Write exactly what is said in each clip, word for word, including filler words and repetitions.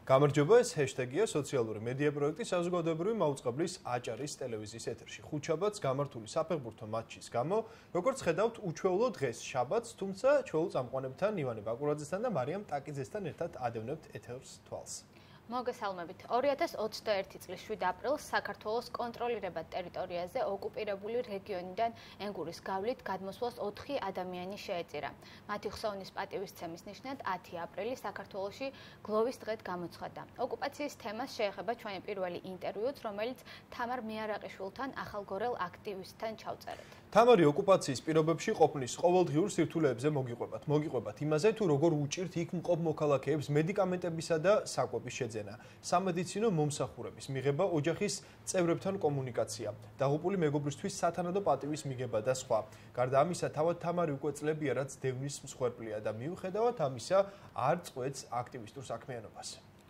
გამარჯობა, ეს ჰეშთეგია სოციალური მედია პროექტის საზოგადოებრივი მაუწყებლის აჭარის ტელევიზიის ეთერში. ხუთშაბათს გამართული საფეხბურთო მატჩის გამო, როგორც ხედავთ, უჩვეულო დღეს შაბათს, თუმცა ჩვეულ წამყვანებთან ივანე ბაკურაძესთან და მარიამ ტაკიძესთან ერთად ადევნებთ ეთერს თვალს. მოგესალმებით. ორი ათას ოცდაერთი წლის შვიდ აპრილს საქართველოს კონტროლირებად ტერიტორიაზე ოკუპირებული რეგიონიდან ენგურის გავლით გადმოსვლას ოთხი ადამიანი შეეწირა. მათი ხსოვნის პატივისცემის ნიშნად ათი აპრილი საქართველოში გლოვის დღედ გამოცხადდა. ოკუპაციის თემას შეეხება ჩვენი პირველი ინტერვიუც, რომელიც თამარ მიარაყიშვილთან ახალგორელ აქტივისტთან ჩავწერეთ. თამარი ოკუპაციის პირობებში ყოფნის ყოველდღიურ სირთულეებზე მოგიყვებათ. მოგიყვებათ იმაზე, თუ როგორ უჭირთ იქ მყოფ მოქალაქეებს მედიკამენტებისა და საკვების შეძენა, სამედიცინო მომსახურების მიღება, ოჯახის წევრებთან კომუნიკაცია, დაღუპული მეგობრისთვის სათანადო პატივის მიღება და სხვა. გარდა ამისა, თავად თამარი უკვე წლებია, რაც დევნის მსხვერპლია და მიუხედავად ამისა არ წყვეტს აქტივისტურ საქმიანობას.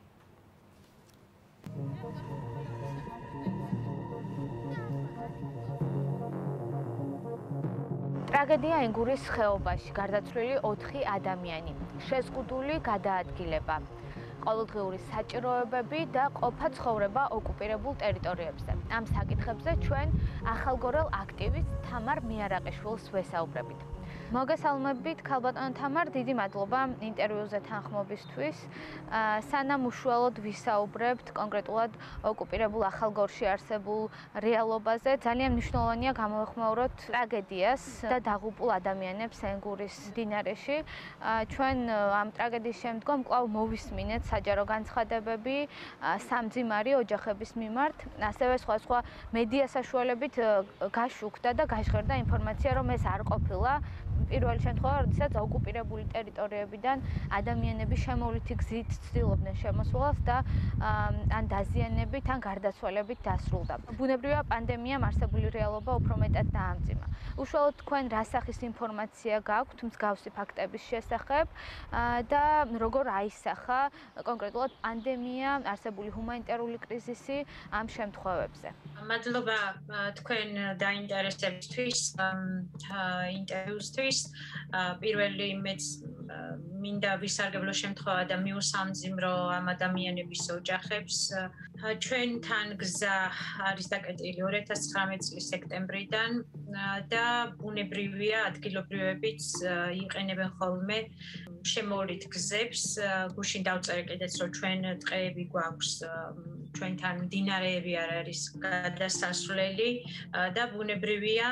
ტრაგედია ენგურის ხეობაში, გარდაცვლილი ოთხი ადამიანი, შეზღუდული გადაადგილება, ყოველდღიური საჭიროებები და ყოფა ცხოვრება ოკუპირებულ ტერიტორიებზე. ამ საკითხებზე ჩვენ ახალგორელ აქტივისტ თამარ მიარაყიშვილს ვესაუბრებით. მოგესალმებით, ქალბატონო თამარ, დიდი მადლობა ინტერვიუზე თანხმობისთვის. სანამ უშუალოდ ვისაუბრებთ კონკრეტულად ოკუპირებულ ახალგორში არსებულ რეალობაზე, ძალიან მნიშვნელოვანია გამოვეხმაუროთ ტრაგედიას და დაღუპულ ადამიანებს ენგურის მდინარეში. ჩვენ ამ ტრაგედიის შემდგომ კვლავ მოვისმინეთ საჯარო განცხადებები სამძიმარი ოჯახების მიმართ, ასევე სხვა სხვა მედია საშუალებით გაშუქდა და გაჟღერდა ინფორმაცია, რომ ეს არ ყოფილა პირველი შემთხვევა, როდესაც ოკუპირებული ტერიტორიებიდან ადამიანები შემოვლითი გზით ცდილობდნენ შემოსვლას და ან დაზიანებით, ან გარდაცვალებით დასრულდა. ბუნებრივია, პანდემიამ არსებული რეალობა უფრო მეტად დაამძიმა. უშუალოდ თქვენ რა სახის ინფორმაცია გაქვთ მსგავსი ფაქტების შესახებ და როგორ აისახა კონკრეტულად პანდემია, არსებული ჰუმანიტარული კრიზისი ამ შემთხვევებზე? მადლობა თქვენ დაინტერესებისთვის ინტერვიუსთვის. პირველი მეც მინდა ვისარგებლო შემთხვევა და მიუსამძიმრო ამ ადამიანების ოჯახებს. ჩვენთან გზა არის დაკეტილი ორი ათას ცხრამეტი წლის სექტემბრიდან და ბუნებრივია ადგილობრივებიც იყენებენ ხოლმე შემოვლით გზებს. გუშინ დავწერე კიდეც, რომ ჩვენ ტყეები გვაქვს, ჩვენთან მდინარეები არ არის გადასასვლელი და ბუნებრივია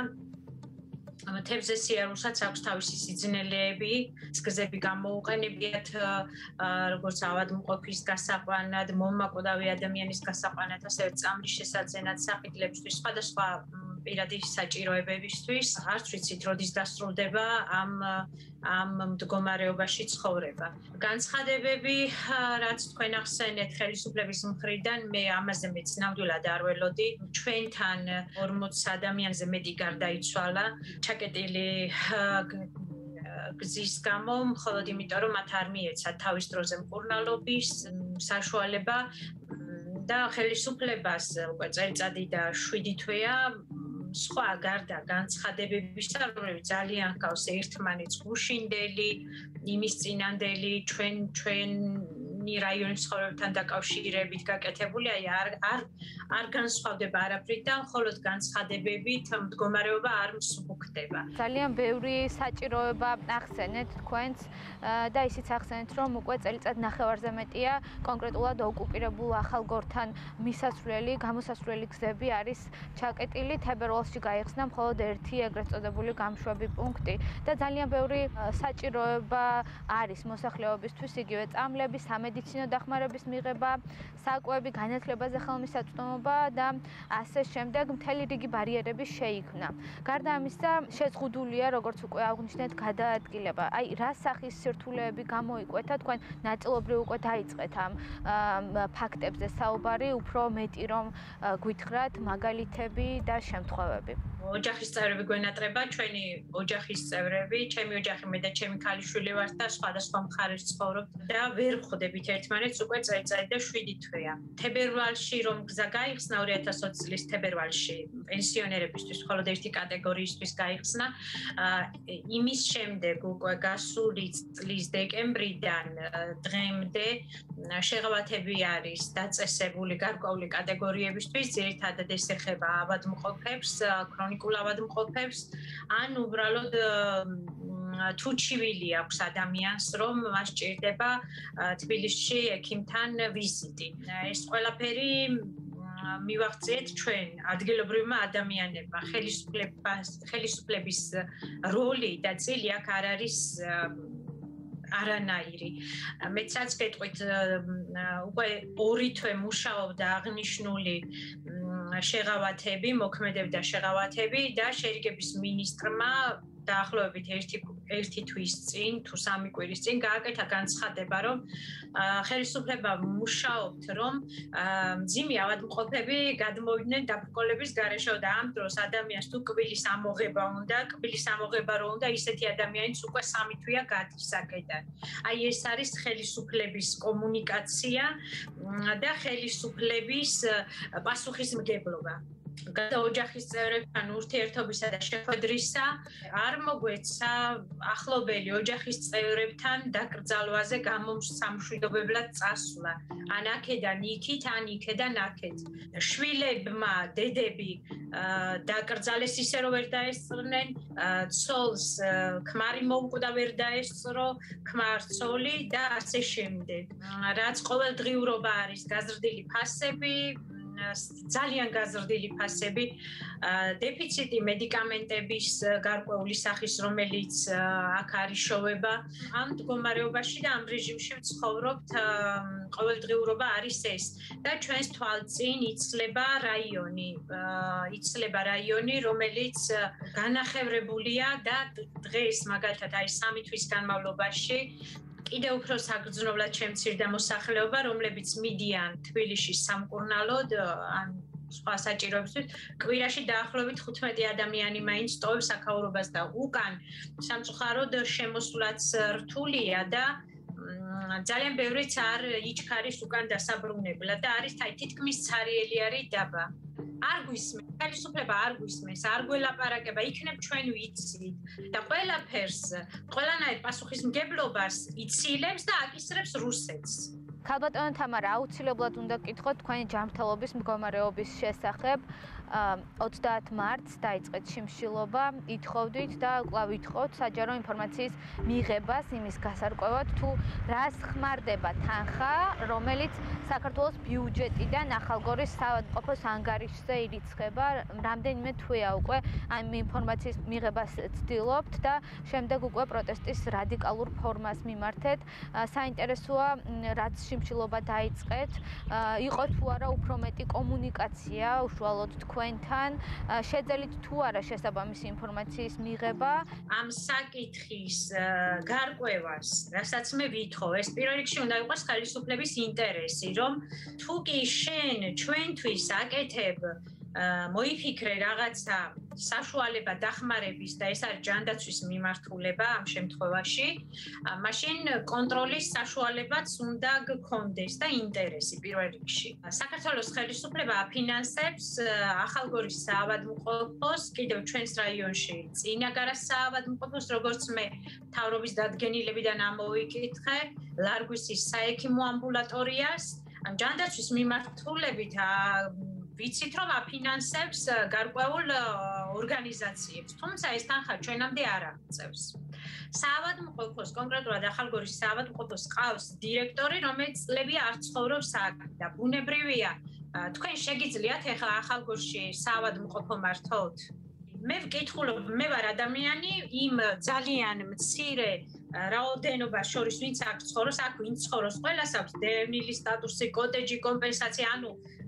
თევზზე სიარულსაც აქვს თავისი სიძნელეები, გზები გამოუყენებიათ როგორც ავადმყოფის გასაყვანად, მომაკვდავი ადამიანის გასაყვანად, ასევე წამლის შესაძენად, საფიქლებისთვის, სხვადასხვა პირადი საჭიროებებისთვის. არც ვიცით, როდის დასრულდება ამ ამ მდგომარეობაში ცხოვრება. განცხადებები, რაც თქვენ ახსენეთ ხელისუფლების მხრიდან, მე ამაზე მეც ნამდვილად არ ველოდი. ჩვენთან ორმოც ადამიანზე მეტი გარდაიცვალა, ჩაკეტილი გზის გამო, მხოლოდ იმიტომ, რომ მათ არ მიეცათ თავის დროზე მკურნალობის საშუალება და ხელისუფლებას უკვე წელიწადი და შვიდი თვეა სხვა გარდა განცხადებებისა, რომლებიც ძალიან ჰგავს ერთმანეთს გუშინდელი, იმის წინანდელი, ჩვენ ჩვენი რაიონის ცხოვრებთან დაკავშირებით გაკეთებული, აი არ არ არ განსხვავდება არაფრიდან, მხოლოდ განცხადებებით მდგომარეობა არ მსუბუქდება. ძალიან ბევრი საჭიროება ახსენეთ თქვენც და ისიც ახსენეთ, რომ უკვე წელიწად ნახევარზე მეტია კონკრეტულად ოკუპირებულ ახალგორთან მისასვლელი, გამოსასვლელი გზები არის ჩაკეტილი. თებერვალში გაიხსნა მხოლოდ ერთი ეგრეთ წოდებული გამშვები პუნქტი და ძალიან ბევრი საჭიროება არის მოსახლეობისთვის, იგივე წამლების, სამედიცინო დახმარების მიღება, საკვები, განათლებაზე ხელმისაწვდომობა და ასე შემდეგ მთელი რიგი ბარიერები შეიქმნა. გარდა ამისა, შეზღუდულია, როგორც უკვე აღნიშნეთ, გადაადგილება. აი, რა სახის სირთულეები გამოიკვეთა, თქვენ ნაწილობრივ უკვე დაიწყეთ ამ ფაქტებზე საუბარი, უფრო მეტი რომ გვითხრათ მაგალითები და შემთხვევები. ოჯახის წევრები გვენატრება, ჩვენი ოჯახის წევრები, ჩემი ოჯახი მე და ჩემი ქალიშვილი ვართ და სხვადასხვა მხარეს ცხოვრობთ და ვერ ვხვდები ახლობებით ერთმანეთს უკვე წელიწადი და შვიდი თვეა. თებერვალში რომ გზა გაიხსნა ორი ათას ოცი წლის თებერვალში პენსიონერებისთვის მხოლოდ ერთი კატეგორიისთვის გაიხსნა. იმის შემდეგ უკვე გასული წლის დეკემბრიდან დღემდე შეღავათები არის დაწესებული გარკვეული კატეგორიებისთვის, ძირითადად ეს ეხება ავადმყოფებს, ქრონიკულ ავადმყოფებს, ან უბრალოდ თუ ჩივილი აქვს ადამიანს, რომ მას სჭირდება თბილისში ექიმთან ვიზიტი. ეს ყველაფერი მივახციეთ ჩვენ ადგილობრივმა ადამიანებმა. ხელისუფლების როლი და წილი აქ არ არის არანაირი. მეცაც გეტყვით, უკვე ორი თვე მუშაობდა აღნიშნული შეღავათები, მოქმედებდა შეღავათები და შერიგების მინისტრმა დაახლოებით ერთი ერთი თვის წინ თუ სამი კვირის წინ გააკეთა განცხადება, რომ ხელისუფლება მუშაობთ, რომ მძიმე ავადმყოფები გადმოვიდნენ დაბრკოლების გარეშე და ამ დროს ადამიანს თუ კბილის ამოღება უნდა, კბილის ამოღება რო უნდა, ისეთი ადამიანიც უკვე სამი თვეა გადის აქედან. აი ეს არის ხელისუფლების კომუნიკაცია და ხელისუფლების პასუხისმგებლობა. გადა ოჯახის წევრებთან ურთიერთობისა და შეხვედრისა არ მოგვეცა ახლობელი ოჯახის წევრებთან დაკრძალვაზე გამომსამშვიდობებლად წასვლა. ან აქედან იქით, ან იქედან აქეთ. შვილებმა დედები დაკრძალეს ისე რომ ვერ დაესწრნენ, ცოლს ქმარი მოუკვდა ვერ დაესწრო, ქმარ-ცოლი და ასე შემდეგ. რაც ყოველდღიურობა არის გაზრდილი ფასები, ძალიან გაზრდილი ფასები, დეფიციტი მედიკამენტების გარკვეული სახის, რომელიც აქ არის შოვება. ამ მდგომარეობაში და ამ რეჟიმში ვცხოვრობთ, ყოველდღიურობა არის ეს და ჩვენს თვალწინ იცლება რაიონი, იცლება რაიონი, რომელიც განახევრებულია და დღეს მაგალითად აი სამი თვის განმავლობაში კიდევ უფრო საგრძნობლად შემცირდა მოსახლეობა, რომლებიც მიდიან თბილისში სამკურნალოდ, ან სხვა საჭიროებისთვის, კვირაში დაახლოებით ხუთმეტი ადამიანი მაინც ტოვებს აქაურობას და უკან სამწუხაროდ შემოსვლაც რთულია და ძალიან ბევრიც არ იჩქარის უკან დასაბრუნებლად და არის აი თითქმის ცარიელი არის დაბა. არ გვისმენს, ხელისუფლება არ გვისმენს, არ გველაპარაკება, იქნებ ჩვენ ვიცით და ყველაფერს, ყველანაირ პასუხისმგებლობას იცილებს და აკისრებს რუსეთს. ქალბატონო თამარა, აუცილებლად უნდა გკითხოთ თქვენი ჯანმრთელობის მდგომარეობის შესახებ. ოცდაათ მარტს დაიწყეთ შიმშილობა, ითხოვდით და კვლავ ითხოვთ საჯარო ინფორმაციის მიღებას იმის გასარკვევად, თუ რას ხმარდება თანხა, რომელიც საქართველოს ბიუჯეტიდან ახალგორის საავადმყოფოს ანგარიშზე ირიცხება. რამდენიმე თვეა უკვე ამ ინფორმაციის მიღებას ცდილობთ და შემდეგ უკვე პროტესტის რადიკალურ ფორმას მიმართეთ. საინტერესოა, რაც შიმშილობა დაიწყეთ, იყო თუ არა უფრო მეტი კომუნიკაცია უშუალოდ თქვენთან, შეძელით თუ არა შესაბამისი ინფორმაციის მიღება. ამ საკითხის გარკვევას, რასაც მე ვითხოვ, ეს პირველ რიგში უნდა იყოს ხელისუფლების ინტერესი, რომ თუ კი შენ ჩვენთვის აკეთებ მოიფიქრე რაღაცა საშუალება დახმარების და ეს არის ჯანდაცვის მიმართულება ამ შემთხვევაში, მაშინ კონტროლის საშუალებაც უნდა გქონდეს და ინტერესი პირველ რიგში. საქართველოს ხელისუფლება აფინანსებს ახალგორის საავადმყოფოს, კიდევ ჩვენს რაიონში წინაგარას საავადმყოფოს, როგორც მე მთავრობის დადგენილებიდან ამოვიკითხე, ლარგვისის საექიმო ამბულატორიას, ჯანდაცვის მიმართულებით ვიცით, რომ აფინანსებს გარკვეულ ორგანიზაციებს, თუმცა ეს თანხა ჩვენამდე არ აღწევს. საავადმყოფოს, კონკრეტულად ახალგორის საავადმყოფოს ყავს დირექტორი, რომელიც წლები არ ცხოვრობს აქ და ბუნებრივია, თქვენ შეგიძლიათ ახლა ახალგორში საავადმყოფო მართოთ? მე ვკითხულობ, მე ვარ ადამიანი იმ ძალიან მცირე რაოდენობას შორის, ვინც აქ ცხოვრობს, აქ ვინც ცხოვრობს, ყველას აქვს დევნილი სტატუსი, კოტეჯი, კომპენსაცია, ანუ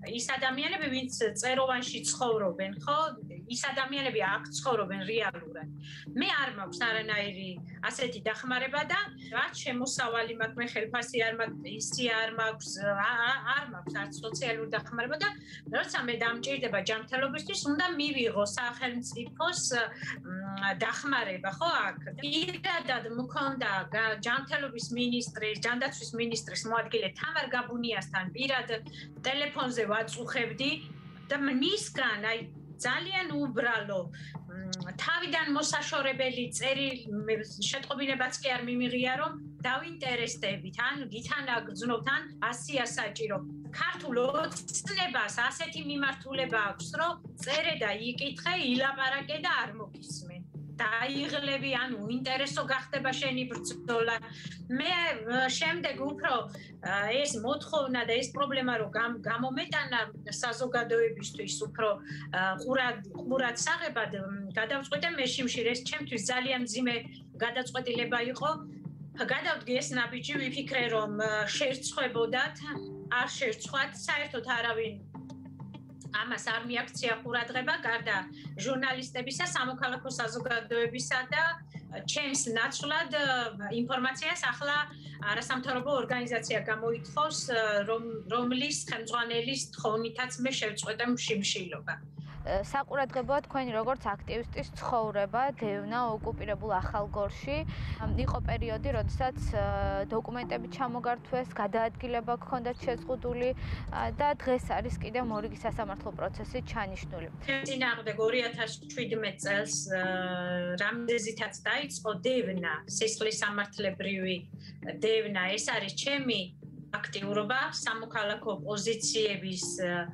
ის ადამიანები, ვინც წეროვანში ცხოვრობენ, ხო? ის ადამიანები აქ ცხოვრობენ რეალურად. მე არ მაქვს არანაირი ასეთი დახმარება და რაც შემოსავალი მაქვს, მე ხელფასი არ მაქვს, ისი არ მაქვს, არ მაქვს არც სოციალური დახმარება და როცა მე დამჭირდება ჯანმრთელობისთვის, უნდა მივიღო სახელმწიფოს დახმარება, ხო აქ. პირადად მქონდა ჯანმრთელობის მინისტრის, ჯანდაცვის მინისტრის მოადგილე თამარ გაბუნიასთან პირად ტელეფონზე ვაწუხებდი და მისგან აი ძალიან უბრალო თავიდან მოსაშორებელი წერილი შეტყობინებაც კი არ მიმიღია რომ დავინტერესდებით ან გითან აგრძნობთ ან ასია საჭირო ქართულ ოცნებას ასეთი მიმართულება აქვს რომ წერე და იკითხე ილაპარაკე და არ მოგისმენ დაიღლები ან უინტერესო გახდება შენი ბრძოლა მე შემდეგ უფრო ეს მოთხოვნა და ეს პრობლემა რომ გამომეტანა საზოგადოებისთვის უფრო ყურად ყურად საღებად გადავწყვიტე მე შიმშილ ეს ჩემთვის ძალიან მძიმე გადაწყვეტილება იყო გადავდგე ეს ნაბიჯი ვიფიქრე რომ შერცხვებოდათ არ შერცხვათ საერთოდ არავინ ამას არ მიაქცია ყურადღება გარდა ჟურნალისტებისა, სამოქალაქო საზოგადოებისა და ჩემს ნაცვლად ინფორმაციას ახლა არასამთავრობო ორგანიზაცია გამოითხოვს, რომლის ხელმძღვანელის თხოვნითაც მე შევწყვეტე შიმშილობა. საყურადღებოა თქვენი როგორც აქტივისტის ცხოვრება დევნა ოკუპირებულ ახალგორში იყო პერიოდი, როდესაც დოკუმენტები ჩამოგართვეს, გადაადგილება ჰქონდათ შეზღუდული და დღეს არის კიდევ მორიგი სასამართლო პროცესი ჩანიშნული. წინააღმდეგ ორი ათას შვიდმეტ წელს რამდენზეც დაიწყო დევნა, სისხლის სამართლებრივი დევნა, ეს არის ჩემი აქტიურობა სამოქალაქო პოზიციების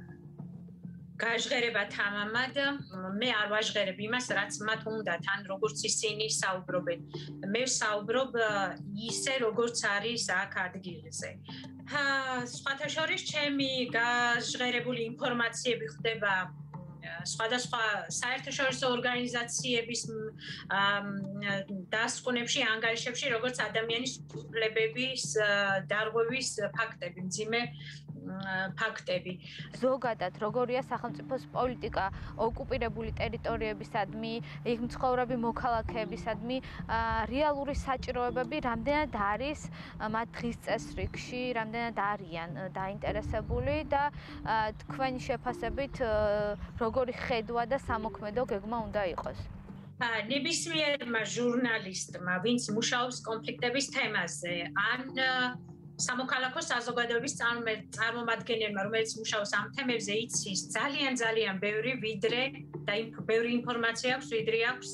გაჟღერება თამამად მე არ ვაჟღერებ იმას რაც მათ უნდათ ან როგორც ისინი საუბრობენ მე ვსაუბრობ ისე როგორც არის აქ ადგილზე სხვათა შორის ჩემი გაჟღერებული ინფორმაციები ხდება სხვადასხვა საერთაშორისო ორგანიზაციების დასკვნებში ანგარიშებში როგორც ადამიანის უფლებების დარღვევის ფაქტები მძიმე ფაქტები. ზოგადად, როგორია სახელმწიფოს პოლიტიკა ოკუპირებული ტერიტორიებისადმი, იქ მცხოვრები მოქალაქეებისადმი, რეალური საჭიროებები რამდენად არის მათ დღის წესრიგში, რამდენად არიან დაინტერესებული და თქვენი შეფასებით როგორი ხედვა და სამოქმედო გეგმა უნდა იყოს. ნებისმიერმა ჟურნალისტმა, ვინც მუშაობს კონფლიქტების თემაზე, ან სამოქალაქო საზოგადოების წარმომადგენელმა, რომელიც მუშაობს ამ თემებზე, იცის ძალიან ძალიან ბევრი ვიდრე და ბევრი ინფორმაცია აქვს, ვიდრე აქვს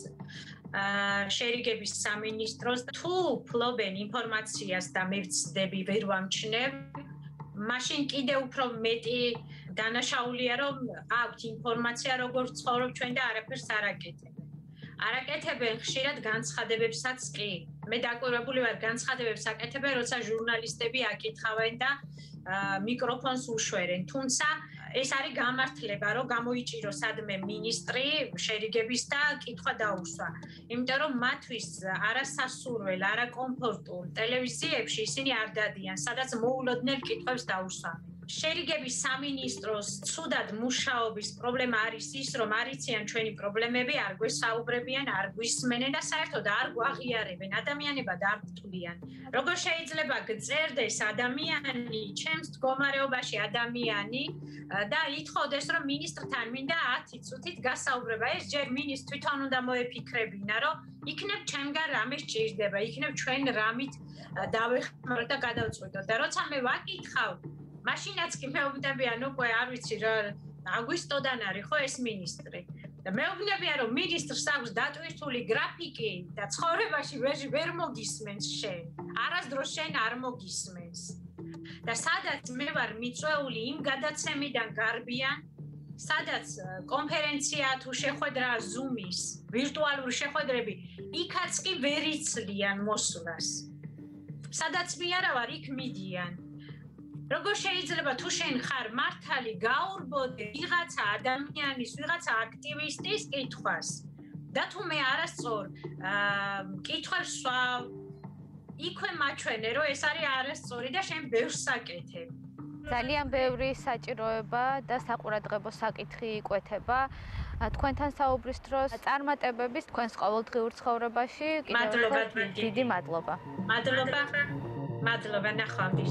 შერიგების სამინისტროს. თუ ფლობენ ინფორმაციას და მე ვცდები ვერ ვამჩნევ, მაშინ კიდევ უფრო მეტი დანაშაულია, რომ აქვთ ინფორმაცია, როგორ ცხოვრობ ჩვენ და არაფერს არ აკეთებენ. არაკეთებენ ხშირად განცხადებებსაც კი. მე დაკვირვებული ვარ განცხადებებს აკეთებენ, როცა ჟურნალისტები აკითხავენ და მიკროფონს უშვერენ. თუმცა ეს არის გამართლება, რომ გამოიჭირო სადმე მინისტრი შერიგების და კითხვა დაუსვა. იმიტომ რომ მათთვის არასასურველ, არაკომფორტულ ტელევიზიებში ისინი არ დადიან, სადაც მოულოდნელ კითხვებს დაუსვამენ. შერიგების სამინისტროს ცუდად მუშაობის პრობლემა არის ის, რომ არიციან ჩვენი პრობლემები, არ გვესაუბრებიან, არ გვისმენენ და საერთოდ არ გვაღიარებენ, ადამიანებად არ გთვლიან. როგორ შეიძლება გწერდეს ადამიანი, ჩემს მდგომარეობაში ადამიანი და ითხოვდეს, რომ მინისტრთან მინდა ათი წუთით გასაუბრება. ეს ჯერ მინისტრს თვითონ უნდა მოეფიქრებინა, რომ იქნებ ჩემგან რამე სჭირდება, იქნებ ჩვენ რამით დავეხმაროთ და გადავწყვიტოთ. და როცა მე ვაკითხავ მაშინაც კი მეუბნებიან უკვე არ ვიცი რა აგვისტოდან არის ხო ეს მინისტრი და მეუბნებიან რომ მინისტრს აქვს დატვირთული გრაფიკი და ცხოვრებაში ვერ მოგისმენს შენ არასდროს შენ არ მოგისმენს და სადაც მე ვარ მიწვეული იმ გადაცემიდან გარბიან სადაც კონფერენცია თუ შეხვედრა ზუმის ვირტუალური შეხვედრები იქაც კი ვერ იცლიან მოსვლას სადაც მე არა ვარ იქ მიდიან როგორ შეიძლება თუ შენ ხარ მართალი გაურბოდე ვიღაცა ადამიანის, ვიღაცა აქტივისტის კითხვას და თუ მე არასწორ კითხვებს ვსვავ, იქვე მაჩვენე, რომ ეს არის არასწორი და შენ ბევრს აკეთებ. ძალიან ბევრი საჭიროება და საყურადღებო საკითხი იკვეთება თქვენთან საუბრის დროს წარმატებების თქვენს ყოველდღიურ ცხოვრებაში. მადლობა დიდი მადლობა. მადლობა. მადლობა ნახვამდის.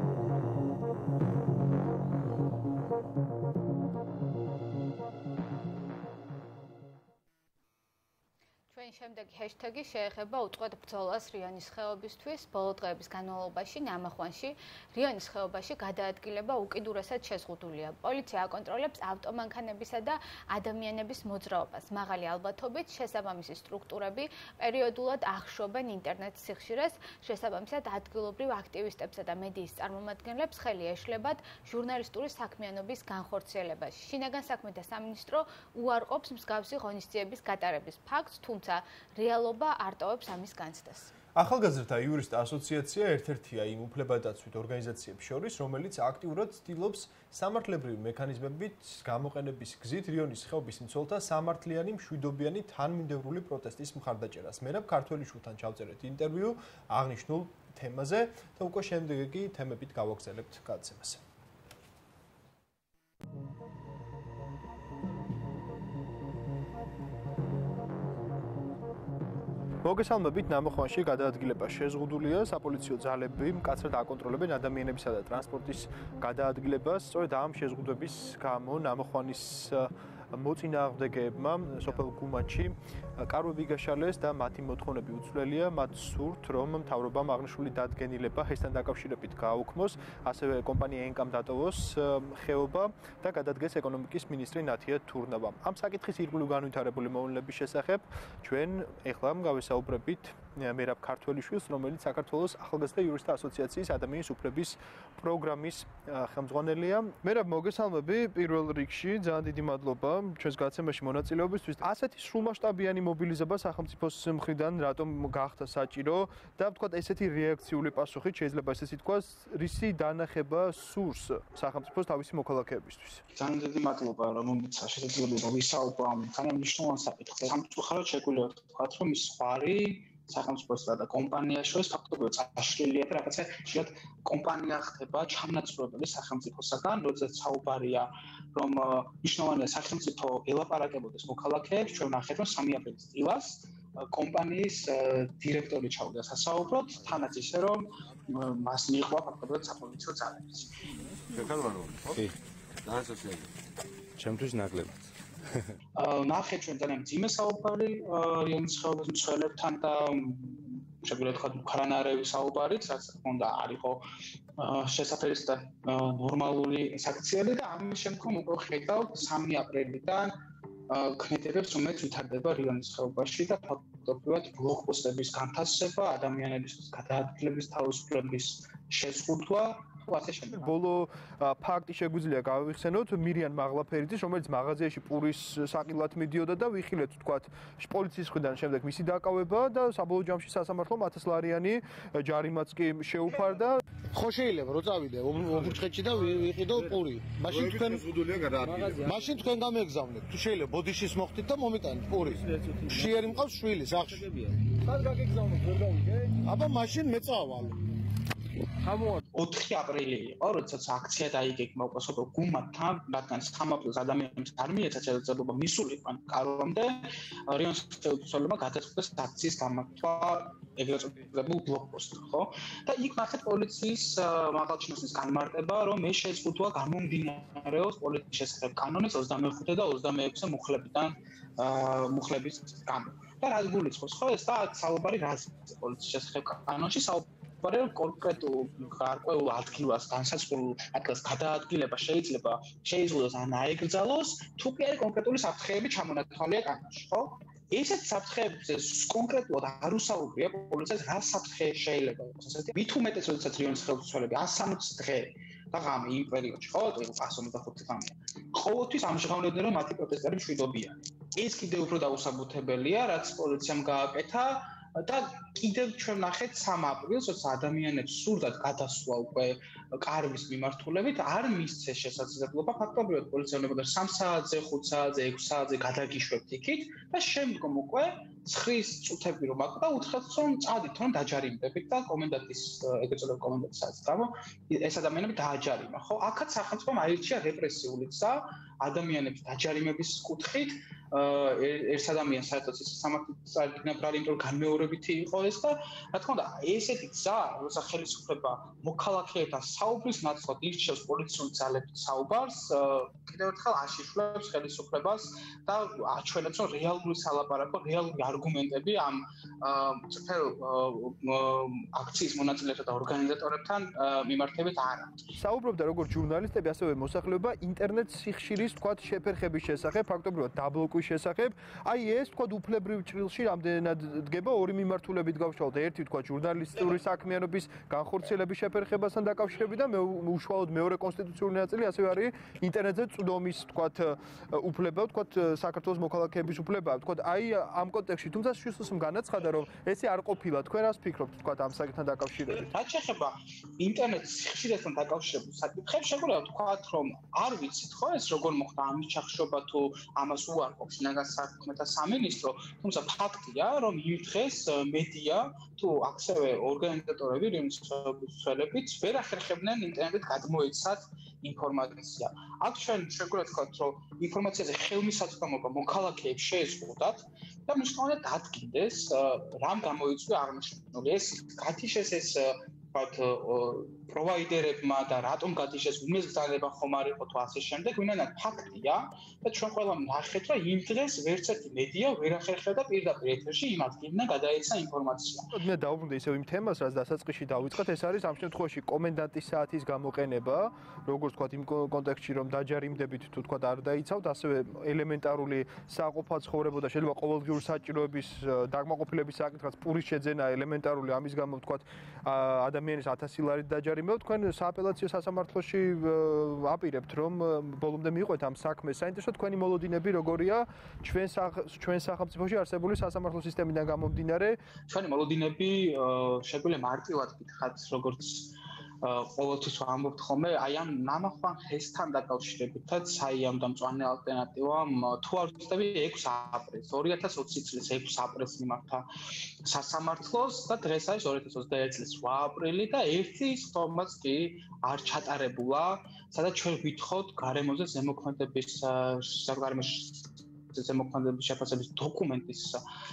შემდეგი ჰეშთეგი შეეხება უწყვეტ ბრძოლას რიონის ხეობისთვის. ბოლო დღეების განმავლობაში ნამახვანში რიონის ხეობაში გადაადგილება უკიდურესად შეზღუდულია. პოლიცია აკონტროლებს ავტომანქანებისა და ადამიანების მოძრაობას. მაღალი ალბათობით შესაბამისი სტრუქტურები პერიოდულად ახშობენ ინტერნეტ სიხშირეს. შესაბამისად ადგილობრივ აქტივისტებსა და მედიის წარმომადგენლებს ხელი ეშლებათ ჟურნალისტური საქმიანობის განხორციელებაში. შინაგან საქმეთა სამინისტრო უარყოფს მსგავსი ღონისძიების გატარების ფაქტს, თუმცა რეალობა არტოვებს ამის განცდას. ახალგაზრდა იურისტთა ასოციაცია ერთ-ერთია იმ უფლებადაცვით ორგანიზაციებს შორის, რომელიც აქტიურად ცდილობს სამართლებრივი მექანიზმებით გამოყენების გზით რიონის ხეობის მცველთა სამართლიანი მშვიდობიანი თანმიმდევრული პროტესტის მხარდაჭერას. მერაბ ქართველიშვილთან ჩავწერეთ ინტერვიუ აღნიშნულ თემაზე და უკვე შემდეგი თემებით გავაგზავნებთ გადაცემას. მოგესალმებით, ნამახვანში გადაადგილება შეზღუდულია, საპოლიციო ძალები მკაცრად აკონტროლებენ ადამიანებისა და ტრანსპორტის გადაადგილებას. სწორედ ამ შეზღუდვების გამო ნამახვანის მოწინააღმდეგეებმა სოფელ გუმათში კარვები გაშალეს და მათი მოთხოვნები უცვლელია. მათ სურთ, რომ მთავრობამ აღნიშნული დადგენილება ჰესთან დაკავშირებით გააუქმოს, ასევე კომპანია ენკამ დატოვოს ხეობა და გადადგეს ეკონომიკის მინისტრი ნათია თურნავა. ამ საკითხის ირგვლივ განვითარებული მოვლენების შესახებ ჩვენ ეხლა გავესაუბრებით მერაბ ქართველიშვილს, რომელიც საქართველოს ახალგაზრდა იურისტთა ასოციაციის ადამიანის უფლების პროგრამის ხელმძღვანელია. მერაბ, მოგესალმები პირველ რიგში, ძალიან დიდი მადლობა ჩვენს გადაცემაში მონაწილეობისთვის. ასეთი სრულმასშტაბიანი მობილიზება სახელმწიფოს მხრიდან რატომ გახდა საჭირო და ვთქვათ ესეთი რეაქციული პასუხით შეიძლება ესეც ითქვას, რისი დანახება სურს სახელმწიფოს თავისი მოქალაქეებისთვის. ძალიან დიდი მადლობა, რომელიც შესაძლოა ვისაუბრო ამ თანამშრომლობამ საკითხზე. სამწუხაროდ შეგვიძლია ვთქვათ, რომ ის ხარი სახელმწიფოსა და კომპანიას შორის ფაქტობრივად წაშლილია და რაღაცა შეიძლება კომპანია ხდება ჩამონაცვლებელი სახელმწიფოსაგან, როდესაც საუბარია, რომ მნიშვნელოვანია სახელმწიფო ელაპარაკებოდეს მოქალაქეებს, ჩვენ ვნახეთ, რომ სამი აპრილის წილას კომპანიის დირექტორი ჩავიდა სასაუბროდ, თანაც ისე რომ მას მიიღვა ფაქტობრივად საპოლიციო ძალებიც. შეხარვანო, კი. დაასახელე. ჩემთვის ნაკლებად. ნახეთ ჩვენ ძალიან მძიმე საუბარი რიონის ხეობის მცველებთან და შეგვიძლია ვთქვათ უკრაინარევი საუბარიც, რაც უნდა არ იყო შესაძლებელი და ნორმალური საქციელი და ამის შემდგომ უკვე ხედავთ სამი აპრილიდან ქმედებებს, რომელიც ვითარდება რიონის ხეობაში და ფაქტობრივად ბლოკპოსტების განთავსება, ადამიანების გადაადგილების თავისუფლების შეზღუდვა. ბოლო ფაქტი შეგვიძლია გავიხსენოთ მირიან მაღლაფერიძის, რომელიც მაღაზიაში პურის საყიდლად მიდიოდა და ვიხილეთ ვთქვათ პოლიციის მხრიდან შემდეგ მისი დაკავება და საბოლოო ჯამში სასამართლომ ათას ლარიანი ჯარიმაც კი შეუფარდა. ხო შეიძლება რომ წავიდე ოფურჩხეთში და ვიყიდო პური. მაშინ თქვენ მაშინ თქვენ გამეგზავნეთ. თუ შეიძლება ბოდიშის მოხდით და მომიტანეთ პური. შიერი მყავს შვილი სახში. ხარ გაგეგზავნოთ ვერ გავიგე? აბა მაშინ მეწავალ. ოთხი აპრილი იყო, როდესაც აქცია დაიგეგმა უკვე სოფელ გუმათთან, რადგან სამი აპრილს ადამიანებს არ მიეცათ შესაძლებლობა მისულიყვან კარვამდე, რიონის ხელმძღვანელმა გადაწყვეტეს აქციის გამართვა ეგრეთ წოდებულ ბლოკპოსტ, ხო? და იქ ნახეთ პოლიციის მაღალჩინოსნის განმარტება, რომ ეს შეზღუდვა გამომდინარეობს პოლიციის შესახებ კანონის ოცდამეხუთე და ოცდამეექვსე მუხლებიდან მუხლების გამო. და რა გულისხმობს, ხო, ეს და საუბარი რას პოლიციის შესახებ კანონში საუბარი მაგრამ კონკრეტულ გარკვეულ ადგილას განსაზღვრულ ადგილას გადაადგილება შეიძლება შეიზღუდოს ან აეკრძალოს, თუ კი არის კონკრეტული საფრთხეები ჩამონათვალია კანონში, ხო? ესეთ საფრთხეებზე კონკრეტულად არ უსაუბრია პოლიციას, რა საფრთხე შეიძლება იყოს. ასეთი მით უმეტეს, როდესაც რიონის ხელმძღვანელები εκατს სამოცი დღე და ღამე იმ პერიოდში, ხო, εκατს ორმოცდახუთი ღამე. ყოველთვის ამჟღავნებდნენ, რომ მათი პროტესტები მშვიდობიანი. ეს კიდევ უფრო დაუსაბუთებელია, რაც პოლიციამ გააკეთა. და კიდევ ჩვენ ნახეთ სამი აპრილს, როცა ადამიანებს სურდათ გადასვლა უკვე კარვის მიმართულებით არ მისცეს შესაძლებლობა ფაქტობრივად პოლიციელებმა სამ საათზე, ხუთ საათზე, ექვს საათზე გადაგიშვებთ იქით და შემდგომ უკვე ცხრის წუთები რომ აკვდა უთხრათ რომ წადით რომ დაჯარიმდებით და კომენდანტის ეგრეთ წოდებული კომენდანტის საათის გამო ეს ადამიანები დააჯარიმა ხო აქაც სახელმწიფომ აირჩია რეპრესიული გზა ადამიანების დაჯარიმების კუთხით ერთ ადამიანს საერთოდ ის სამართლის წარდგენა ბრალი იმიტომ რომ განმეორებითი იყო ეს და რა თქმა უნდა ესეთი გზა როცა ხელისუფლება მოქალაქეებთან საუბრის ნაცვლად ირჩევს პოლიციური ძალებით საუბარს კიდევ ერთხელ აშიშვლებს ხელისუფლებას და აჩვენებს რომ რეალური სალაპარაკო რეალური არგუმენტები ამ წითელ აქციის მონაწილეებთან და ორგანიზატორებთან მიმართებით არ აქვს. საუბრობდა როგორც ჟურნალისტები, ასევე მოსახლეობა ინტერნეტ სიხშირის თქვათ შეფერხების შესახებ, ფაქტობრივად დაბლოკვის შესახებ. აი ეს თქვათ უფლებრივ ჭრილში რამდენად დგება ორი მიმართულებით გავშალოთ. ერთი თქვათ ჟურნალისტური საქმიანობის განხორციელების შეფერხებასთან დაკავშირებით და უშუალოდ მეორე კონსტიტუციური ნაწილი ასევე არის ინტერნეტზე წვდომის თქვათ უფლება, თქვათ საქართველოს მოქალაქეების უფლება. თქვათ აი ამ კონტექსტში თუმცა შესაძლოა განაცხადა რომ ესე არ ყოფილა თქვენ რას ფიქრობთ თქვათ ამ საკითხთან დაკავშირებით? რაც შეეხება ინტერნეტის სიხშირესთან დაკავშირებულ საკითხებს, შეგვიძლია ვთქვათ რომ არ ვიცით ხო ეს როგორ მოხდა ამის ჩახშობა თუ ამას უარყოფს შინაგან საქმეთა სამინისტრო, თუმცა ფაქტია რომ იმ დღეს მედია თუ ასევე ორგანიზატორები რემსწრებით ვერ ახერხებდნენ ინტერნეტით გადმოეცათ ინფორმაცია. აქ ჩვენ შეგვიძლია ვთქვათ რომ ინფორმაციაზე ხელმისაწვდომობა მოქალაქეებს შეეზღუდათ და მნიშვნელოვნად დადგინდეს რამ გამოიწვია აღნიშნული ეს გათიშეს ეს ვთქვათ პროვაიდერებმა და რატომ გათიშეს უმეზგზავნება ხომ არ იყო თუ ასე შემდეგ ვინაიდან ფაქტია და ჩვენ ყველამ ნახეთ რომ იმ დღეს ვერც ერთი მედია ვერ ახერხებდა პირდაპირ ეთერში იმ ადგილიდან გადაეცა ინფორმაცია. მე დავუბრუნდე ისევ იმ თემას რაც დასაწყისში დავიწყეთ ეს არის ამ შემთხვევაში კომენდანტის საათის გამოყენება როგორც ვთქვათ იმ კონტექსტში რომ დაჯარიმდებით თუ ვთქვათ არ დაიცავთ ასევე ელემენტარული საყოფა ცხოვრება და შეიძლება ყოველდღიური საჭიროების დაკმაყოფილების საკითხაც პურის შეძენა ელემენტარული ამის გამო ვთქვათ ადამიანის ათასი ლარით დაჯარიმება თქვენ სააპელაციო სასამართლოში აპირებთ რომ ბოლომდე მიიღოთ ამ საქმეს საინტერესო თქვენი მოლოდინები როგორია ჩვენ ჩვენ სახელმწიფოში არსებული სასამართლო სისტემიდან გამომდინარე ჩვენი მოლოდინები შეგვიძლია მარტივად გითხრათ როგორც ყოველთვის ვამბობთ ხოლმე აი ამ ნამახვან ჰესთან დაკავშირებითაც აი ამ დამწვანე ალტერნატივამ თუ არ ვცდები ექვსი აპრილს ორი ათას ოცი წლის ექვსი აპრილს მიმართა სასამართლოს და დღეს არის ორი ათას ოცდაერთი წლის ორი აპრილი და ერთი სხდომაც კი არ ჩატარებულა სადაც ჩვენ ვითხოვთ გარემოზე ზემოქმედების საგარეშო ზემოქმედების შეფასების დოკუმენტის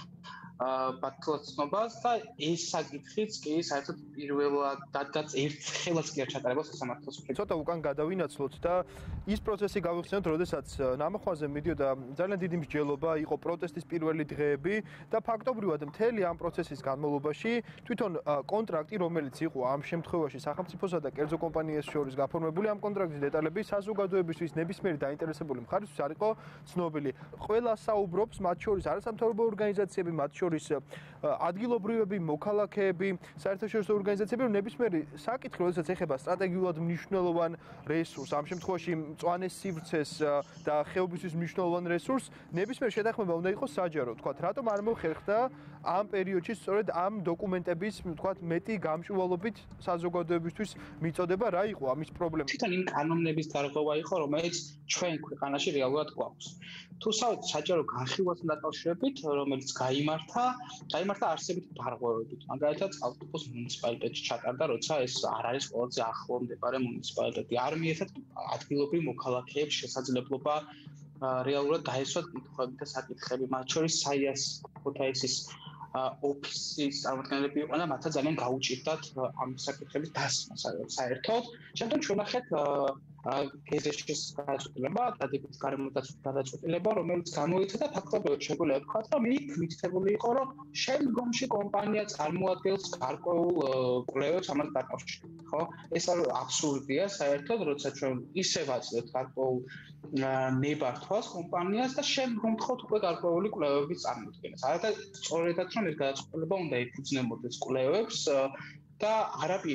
ბათლაცნობას და ეს საკითხიც კი საერთოდ პირველადაც ერთხელაც კი არ ჩატარება სასამართლოს მხრიდან. ცოტა უკან გადავინაცვლოთ და ის პროცესი გავიხსენოთ, როდესაც ნამახვაზე მიდიოდა ძალიან დიდი მსჯელობა, იყო პროტესტის პირველი დღეები და ფაქტობრივად მთელი ამ პროცესის განმავლობაში თვითონ კონტრაქტი, რომელიც იყო ამ შემთხვევაში სახელმწიფოსა და კერძო კომპანიას შორის გაფორმებული, ამ კონტრაქტის დეტალები საზოგადოებისთვის ნებისმიერი დაინტერესებული მხარისთვის არ იყო ცნობილი. ყველა საუბრობს, მათ შორის არასამთავრობო ორგანიზაციები, მათ შორის ადგილობრივები, მოქალაქეები, საერთაშორისო ორგანიზაციები, რომ ნებისმიერი საკითხი, როდესაც ეხება სტრატეგიულად მნიშვნელოვან რესურსს, ამ შემთხვევაში მწვანე სივრცეს და ხეობისთვის მნიშვნელოვან რესურსს, ნებისმიერი შეთანხმება უნდა იყოს საჯარო. თქვათ, რატომ არ მოხერხდა ამ პერიოდში სწორედ ამ დოკუმენტების, თქვათ, მეტი გამჭვირვალობით საზოგადოებისთვის მიწოდება, რა იყო ამის პრობლემა? თვითონ იმ კანონების დარღვევა იყო, რომელიც ჩვენ ქვეყანაში რეალურად გვაქვს. თუ საჯარო განხილვასთან დაკავშირებით, რომელიც გაიმართა, გაიმართა არსებითი დარღვევებით. მაგალითად, წყალტუბოს მუნიციპალიტეტში ჩატარდა, როცა ეს არ არის ყველაზე ახლო მდებარე მუნიციპალიტეტი. არ მიეცათ ადგილობრივ მოქალაქეებს შესაძლებლობა რეალურად დაესვათ კითხვები და საკითხები, მათ შორის საიას ქუთაისის ოფისის წარმომადგენლები იყვნენ და მათაც ძალიან გაუჭირდათ ამ საკითხების დასმა საერთოდ. შემდგომ ჩვენ ნახეთ გეზეშის გადაწყვეტილება, დადებითი გარემოდაცვის გადაწყვეტილება, რომელიც გამოიცა და ფაქტობრივად შეგვიძლია ვთქვათ, რომ იქ მითითებული იყო, რომ შემდგომში კომპანია წარმოადგენს გარკვეულ კვლევებს ამას დაკავშირებით, ხო? ეს აბსურდია საერთოდ, როცა ჩვენ ისევ აძლევთ გარკვეულ ნებართვას კომპანიას და შემდგომ თხოვთ უკვე გარკვეული კვლევების წარმოქმნას. არადა სწორედაც რომ ეს გადაწყვეტილება უნდა ეფუძნებოდეს კვლევებს და არაპირ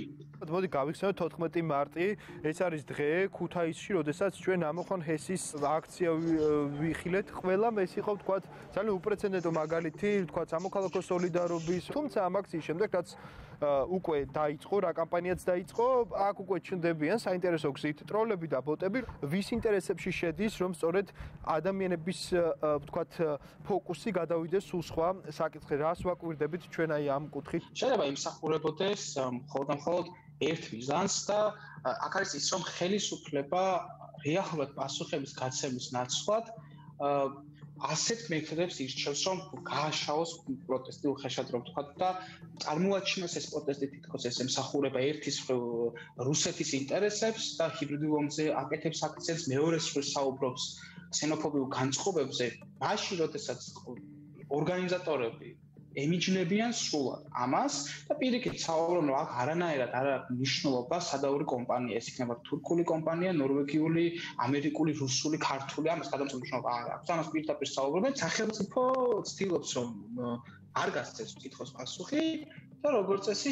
მოდი გავიხსენოთ თოთხმეტი მარტი, ეს არის დღე ქუთაისში, როდესაც ჩვენ ამოხან ჰესის აქცია ვიხილეთ. ყველამ ეს იყო თქვა ძალიან უპრეცედენტო მაგალითი, თქვა სამოქალაქო სოლიდარობის. თუმცა ამ აქციის შემდეგ რაც უკვე დაიწყო, რა კამპანიაც დაიწყო, აქ უკვე ჩნდებიან საინტერესო გზით ტროლები და ბოტები, ვის ინტერესებში შედის, რომ სწორედ ადამიანების თქვა ფოკუსი გადავიდეს სულ სხვა საკითხზე. რას ვაკვირდებით ჩვენ აი ამ კუთხით? შეიძლება იმსახურებოდეს მხოლოდ და მხოლოდ ერთ მიზანს და აქ არის ის, რომ ხელისუფლება რეალურად პასუხების გაცემის ნაცვლად ასეთ მეთოდებს ირჩევს, რომ გააშაოს პროტესტი უხეშად რომ თქვა და წარმოაჩინოს ეს პროტესტი თითქოს ეს ემსახურება ერთის რუსეთის ინტერესებს და ჰიბრიდულ ომზე აკეთებს აქციებს, მეორეს მხრივ საუბრობს ქსენოფობიურ განწყობებზე, მაშინ როდესაც ორგანიზატორები ემიჯნებიან სრულად ამას და პირიქით საუბრობენ, რომ აქ არანაირად არ აქვს მნიშვნელობა სადავური კომპანია, ეს იქნება თურქული კომპანია, ნორვეგიული, ამერიკული, რუსული, ქართული, ამას გადამწყვეტ მნიშვნელობა არ აქვს. ამას პირდაპირ საუბრობენ, სახელმწიფო ცდილობს, რომ არ გასცეს კითხვის პასუხი და როგორც წესი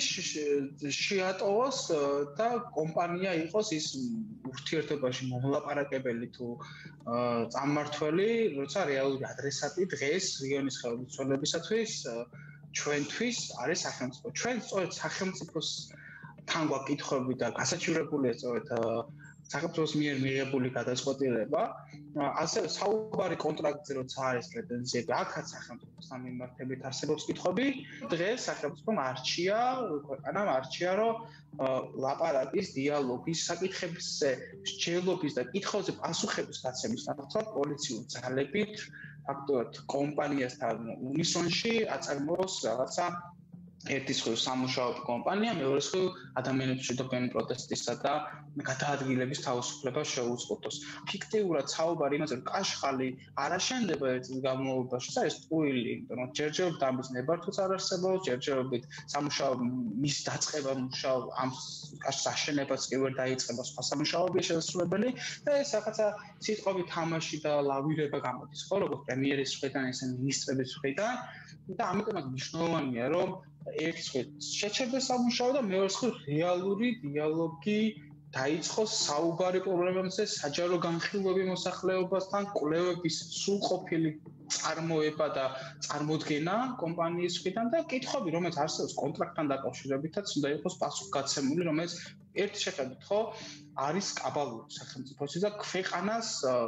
შეატოვოს და კომპანია იყოს ის ურთიერთობაში მომლაპარაკებელი თუ წარმმართველი, როცა რეალური ადრესატი დღეს რეგიონის ხელმძღვანელებისათვის ჩვენთვის არის სახელმწიფო. ჩვენ სწორედ სახელმწიფოს თან გვაკითხები და გასაჩივრებულია სწორედ სახელმწიფოს მიერ მიღებული გადაწყვეტილება, ასევე საუბარი კონტრაქტზე როცა არის პრეტენზიები, აქაც სახელმწიფოსთან მიმართებით არსებობს კითხვები. დღეს სახელმწიფომ არჩია, ქვეყანამ არჩია, რომ ლაპარაკის, დიალოგის, საკითხებზე მსჯელობის და კითხვებზე პასუხების გაცემის ნაცვლად პოლიციურ ძალებით ფაქტობრივად კომპანიასთან უნისონში აწარმოოს რაღაცა ერთის მხრივ სამუშაო კომპანია, მეორეს მხრივ ადამიანებს შედებენ პროტესტისა და გადაადგილების თავისუფლება შეუწყոտოს. ფიქტიურად საუბარი იმაზე, რომ კაშხალი არ აშენდება ერთ წლის განმავლობაში, ეს ტყუილი, იმიტომ რომ ჯერჯერობით ამის ნებართვაც არ არსებობს, ჯერჯერობით სამუშაო მის დაწყება მუშაო ამ კაშხს აშენებაც კი ვერ დაიწყება, სხვა სამუშაოებია შესაძლებელი და ეს რაღაცა სიტყვები თამაში და ლავირება გამოდის, ხო, როგორც პრემიერის მხრიდან, ისე მინისტრების მხრიდან და ამიტომაც მნიშვნელოვანია, რომ ერთის მხრივ შეჩერდეს სამუშაო და მეორეს მხრივ რეალური დიალოგი დაიწყოს საუბარი პრობლემებზე, საჯარო განხილვები მოსახლეობასთან, კვლევების სრულყოფილი წარმოება და წარმოდგენა კომპანიის მხრიდან და კითხვები, რომელიც არსებობს კონტრაქტთან დაკავშირებითაც უნდა იყოს პასუხგაცემული, რომელიც ერთ შეხედვით ხო არის კაბალური სახელმწიფოსი და ქვეყანას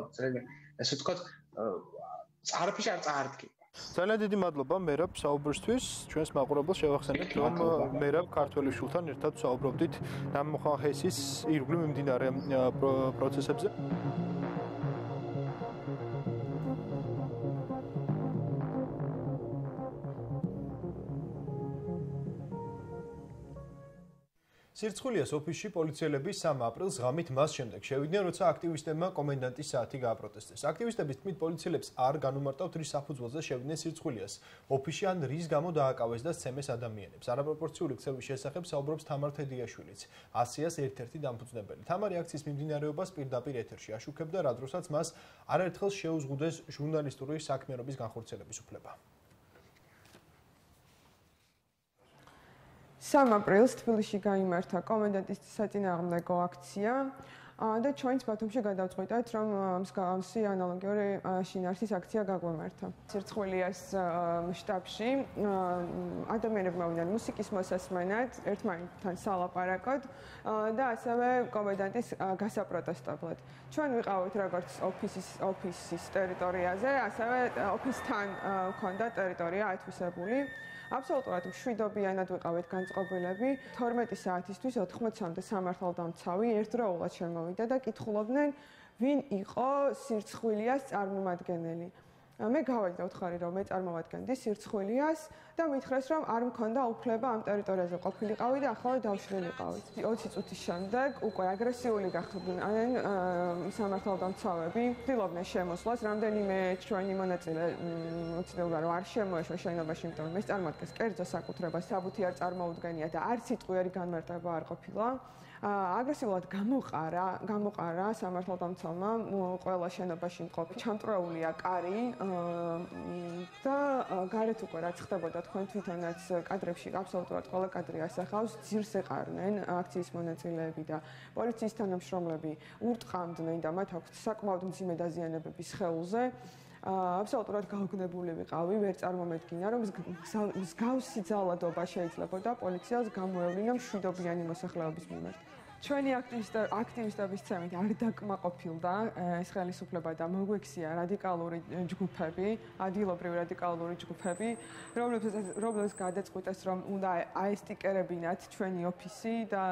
ესე ვთქვათ წარფიშ არ წაარდგება. ძალიან დიდი მადლობა მერაბ საუბრისთვის. ჩვენს მაყურებელს შევახსენებთ, რომ მერაბ ქართველი შულთან ერთად საუბრობდით ნამოხან ჰესის ირგვლივ მიმდინარე პროცესებზე. სირცხვილიას ოფისში პოლიციელები სამი აპრილს ღამით მას შემდეგ შევიდნენ, როცა აქტივისტებმა კომენდანტის საათი გააპროტესტეს. აქტივისტების თქმით, პოლიციელებს არ განუმარტავთ რის საფუძველზე შევიდნენ სირცხვილიას ოფისში ან რის გამო დააკავეს და სცემეს ადამიანებს. არაპროპორციული ქცევის შესახებ საუბრობს თამარ თედიაშვილიც, ასიას ერთ-ერთი დამფუძნებელი. თამარი აქციის მიმდინარეობას პირდაპირ ეთერში აშუქებდა, რა დროსაც მას არაერთხელ შეუზღუდეს ჟურნალისტური საქმიანობის განხორციელების უფლება. სამი აპრილს თბილისში გაიმართა კომენდანტის საწინააღმდეგო აქცია და ჩვენც ბათუმში გადავწყვიტეთ, რომ მსგავსი ანალოგიური შინაარსის აქცია გაგვემართა. სირცხვილიას შტაბში ადამიანები მოვიდნენ მუსიკის მოსასმენად, ერთმანეთთან სალაპარაკოდ და ასევე კომენდანტის გასაპროტესტებლად. ჩვენ ვიყავით როგორც ოფისის ოფისის ტერიტორიაზე, ასევე ოფისთან ჰქონდა ტერიტორია ათვისებული. აბსოლუტურად მშვიდობიანად ვიყავით განწყობილები. თორმეტი საათისთვის ოთხმოცამდე სამართალდამცავი ერთდროულად შემოვიდა და კითხულობდნენ, ვინ იყო სირცხვილიას წარმომადგენელი. მე გავალ და ვთხარი, რომ მე წარმოვადგენდი სირცხვილიას და მითხრეს, რომ არ მქონდა უფლება ამ ტერიტორიაზე ყოფილიყავი და ახლა დავშლილიყავი. ოცი წუთის შემდეგ უკვე აგრესიული გახდნენ სამართალდამცავები, ცდილობდნენ შემოსვლას, რამდენიმე ჩვენი მონაწილე უცდილობდა, რომ არ შემოეშვა შენობაში, იმიტომ რომ ეს წარმოადგენს კერძო საკუთრებას, საბუთი არ წარმოუდგენია და არც სიტყვიერი განმარტება არ ყოფილა. აგრესიულად გამოყარა, გამოყარა სამართალდამცავმა ყველა შენობაში მყოფი. ჩამწრეულია კარი და გარეთ უკვე რაც ხდებოდა თქვენ თვითონაც კადრებში აბსოლუტურად ყველა კადრი ასახავს, ძირს ეყარნენ აქციის მონაწილეები და პოლიციის თანამშრომლები ურტყამდნენ და მათ აქვთ საკმაოდ მძიმე დაზიანებები სხეულზე. აბსოლუტურად გაუგნებული ვიყავი, ვერ წარმომედგინა, რომ მსგავსი ძალადობა შეიძლებოდა პოლიციას გამოევლინა მშვიდობიანი მოსახლეობის მიმართ. ჩვენი აქტივისტების ცემით არ დაკმაყოფილდა ეს ხელისუფლება და მოგვექცია რადიკალური ჯგუფები, ადგილობრივი რადიკალური ჯგუფები, რომლებსაც გადაწყვიტეს, რომ უნდა აესტიკერებინათ ჩვენი ოფისი და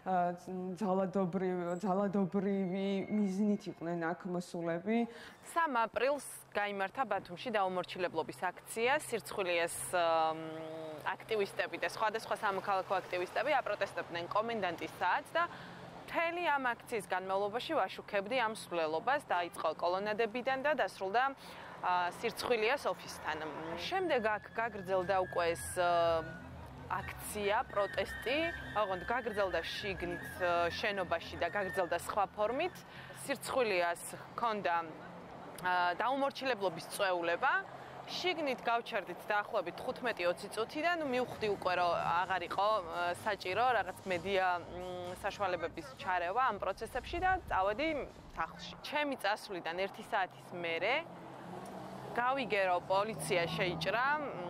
ძალადობრივი მიზნით იყვნენ აქ მოსულები. სამ აპრილს გაიმართა ბათუმში დაუმორჩილებლობის აქცია. სირცხვილიას აქტივისტები და სხვადასხვა სამოქალაქო აქტივისტები აპროტესტებდნენ კომენდანტის საათს და მთელი ამ აქციის განმავლობაში ვაშუქებდი ამ მსვლელობას, დაიწყო კოლონადებიდან და დასრულდა სირცხვილიას ოფისთან. შემდეგ აქ გაგრძელდა უკვე ეს აქცია, პროტესტი, ოღონდ გაგრძელდა შიგნით შენობაში და გაგრძელდა სხვა ფორმით. სირცხვილიას ჰქონდა დაუმორჩილებლობის წვეულება. შიგნით გავჩერდით დაახლოებით თხუთმეტი ოცი წუთი და ნუ მივხვდი უკვე რომ აღარ იყო საჭირო რაღაც მედია საშუალებების ჩარევა ამ პროცესებში და წავედი სახლში. ჩემი წასვლიდან ერთი საათის მერე გავიგე რომ პოლიცია შეიჭრა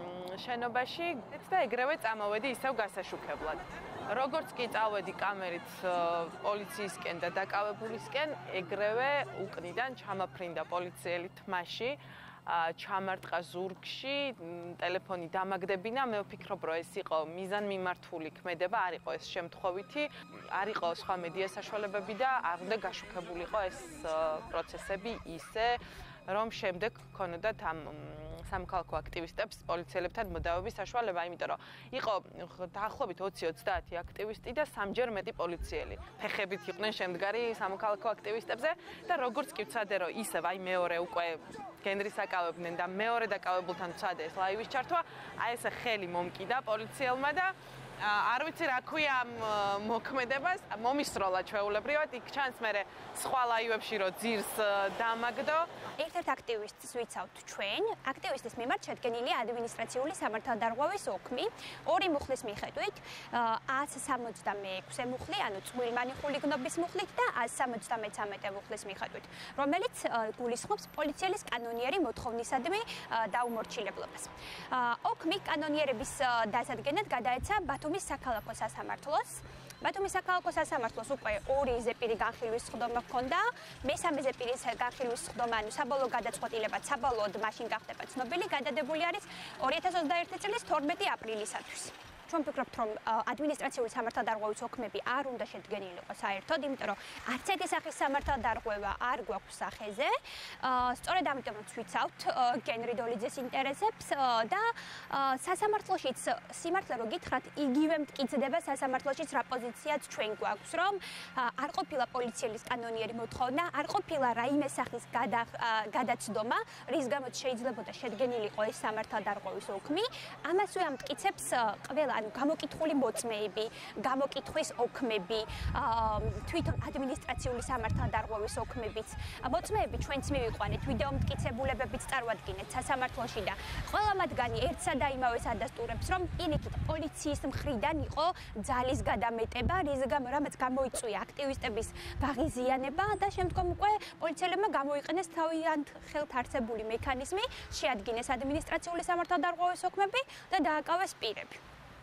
შენობაში და ეგრევე წამოვედი ისევ გასაშუქებლად. როგორც კი წავედი კამერით პოლიციისკენ და დაკავებულისკენ, ეგრევე უკნიდან ჩამაფრინდა პოლიციელი თმაში. ჩამარტყა ზურგში, ტელეფონი დამაგდებინა, მე ვფიქრობ, რომ ეს იყო მიზანმიმართული ქმედება, არ იყო ეს შემთხვევითი, არ იყო სხვა მედია საშუალებები და არ უნდა გაშუქებულიყო ეს პროცესები ისე, რომ შემდეგ ქონოდათ ამ სამოქალაქო აქტივისტებს პოლიციელებთან მოდავების საშუალება, იმიტომ რომ იყო დაახლოებით ოცი ოცდაათი აქტივისტი და სამჯერ მეტი პოლიციელი. ფეხებით იყვნენ შემდგარი სამოქალაქო აქტივისტებზე და როგორც კი ვცადე, რომ ისევ აი მეორე უკვე გენრის აკავებდნენ და მეორე დაკავებულთან ვცადე ეს ლაივის ჩართვა, აი ესე ხელი მომკიდა პოლიციელმა და არ ვიცი რა ქვია ამ მოქმედებას, მომისროლა ჩვეულებრივად, იქ ჩანს მე სხვა ლაივებში რომ ძირს დამაგდო. ერთ-ერთ აქტივისტს ვიცავთ ჩვენ, აქტივისტის მიმართ შედგენილია ადმინისტრაციული სამართალდარღვევის ოქმი, ორი მუხლის მიხედვით, ათს სამოცდამეექვსე მუხლი, ანუ წვრილმანი ხულიგნობის მუხლით და ათს სამოცდამეცამეტე მუხლის მიხედვით, რომელიც გულისხმობს პოლიციელის კანონიერი მოთხოვნისადმი დაუმორჩილებლობას. ოქმი კანონიერების დასადგენად გადაეცა ბათუმის საქალაქო სასამართლოს. ბათუმის საქალაქო სასამართლოს უკვე ორი ზეპირი განხილვის სხდომა ჰქონდა. მესამე ზეპირის განხილვის სხდომა, ანუ საბოლოო გადაწყვეტილება საბოლოოდ მაშინ გახდება ცნობილი, გადადებული არის ორი ათას ოცდაერთი წლის თორმეტი აპრილისათვის. ჩვენ ვფიქრობთ, რომ ადმინისტრაციული სამართალდარღვევის ოქმები არ უნდა შედგენილიყო საერთოდ, იმიტომ რომ არც ერთი სახის სამართალდარღვევა არ გვაქვს სახეზე. სწორედ ამიტომაც ვიცავთ გენრი დოლიძეს ინტერესებს და სასამართლოშიც სიმართლე რო გითხრათ, იგივე მტკიცდება სასამართლოშიც რა პოზიციაც ჩვენ გვაქვს, რომ არ ყოფილა პოლიციელის კანონიერი მოთხოვნა, არ ყოფილა რაიმე სახის გადაცდომა, რის გამოც შეიძლებოდა შედგენილიყო ეს სამართალდარღვევის ოქმი. ამასვე ამტკიცებს ყველა ანუ გამოკითხული მოწმეები, გამოკითხვის ოქმები, თვითონ ადმინისტრაციული სამართალდარღვევის ოქმებიც. მოწმეები ჩვენც მივიყვანეთ, ვიდეო მტკიცებულებებიც წარვადგინეთ სასამართლოში და ყველა მათგანი ერთსა და იმავეს ადასტურებს, რომ პირიქით პოლიციის მხრიდან იყო ძალის გადამეტება, რის გამო რამაც გამოიწვია აქტივისტების ვაღიზიანება და შემდგომ უკვე პოლიციელებმა გამოიყენეს თავიანთ ხელთ არსებული მექანიზმი, შეადგინეს ადმინისტრაციული სამართალდარღვევის ოქმები და დააკავეს პირები.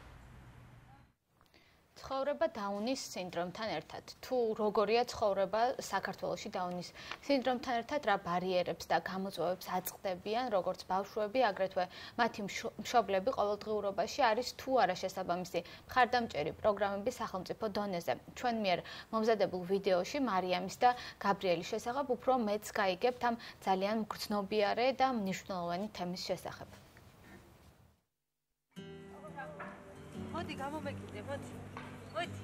ცხოვრება დაუნის სინდრომთან ერთად. თუ როგორია ცხოვრება საქართველოში დაუნის სინდრომთან ერთად, რა ბარიერებს და გამოწვევებს აწყდებიან, როგორც ბავშვები, აგრეთვე მათი მშობლები ყოველდღიურობაში არის თუ არა შესაბამისი მხარდამჭერი პროგრამები სახელმწიფო დონეზე. ჩვენ მიერ მომზადებულ ვიდეოში მარიამის და გაბრიელის შესახებ უფრო მეც გაიგებთ ამ ძალიან მგრძნობიარე და მნიშვნელოვანი თემის შესახებ. მოდი გამომეკიდე, მოდი. მოდი.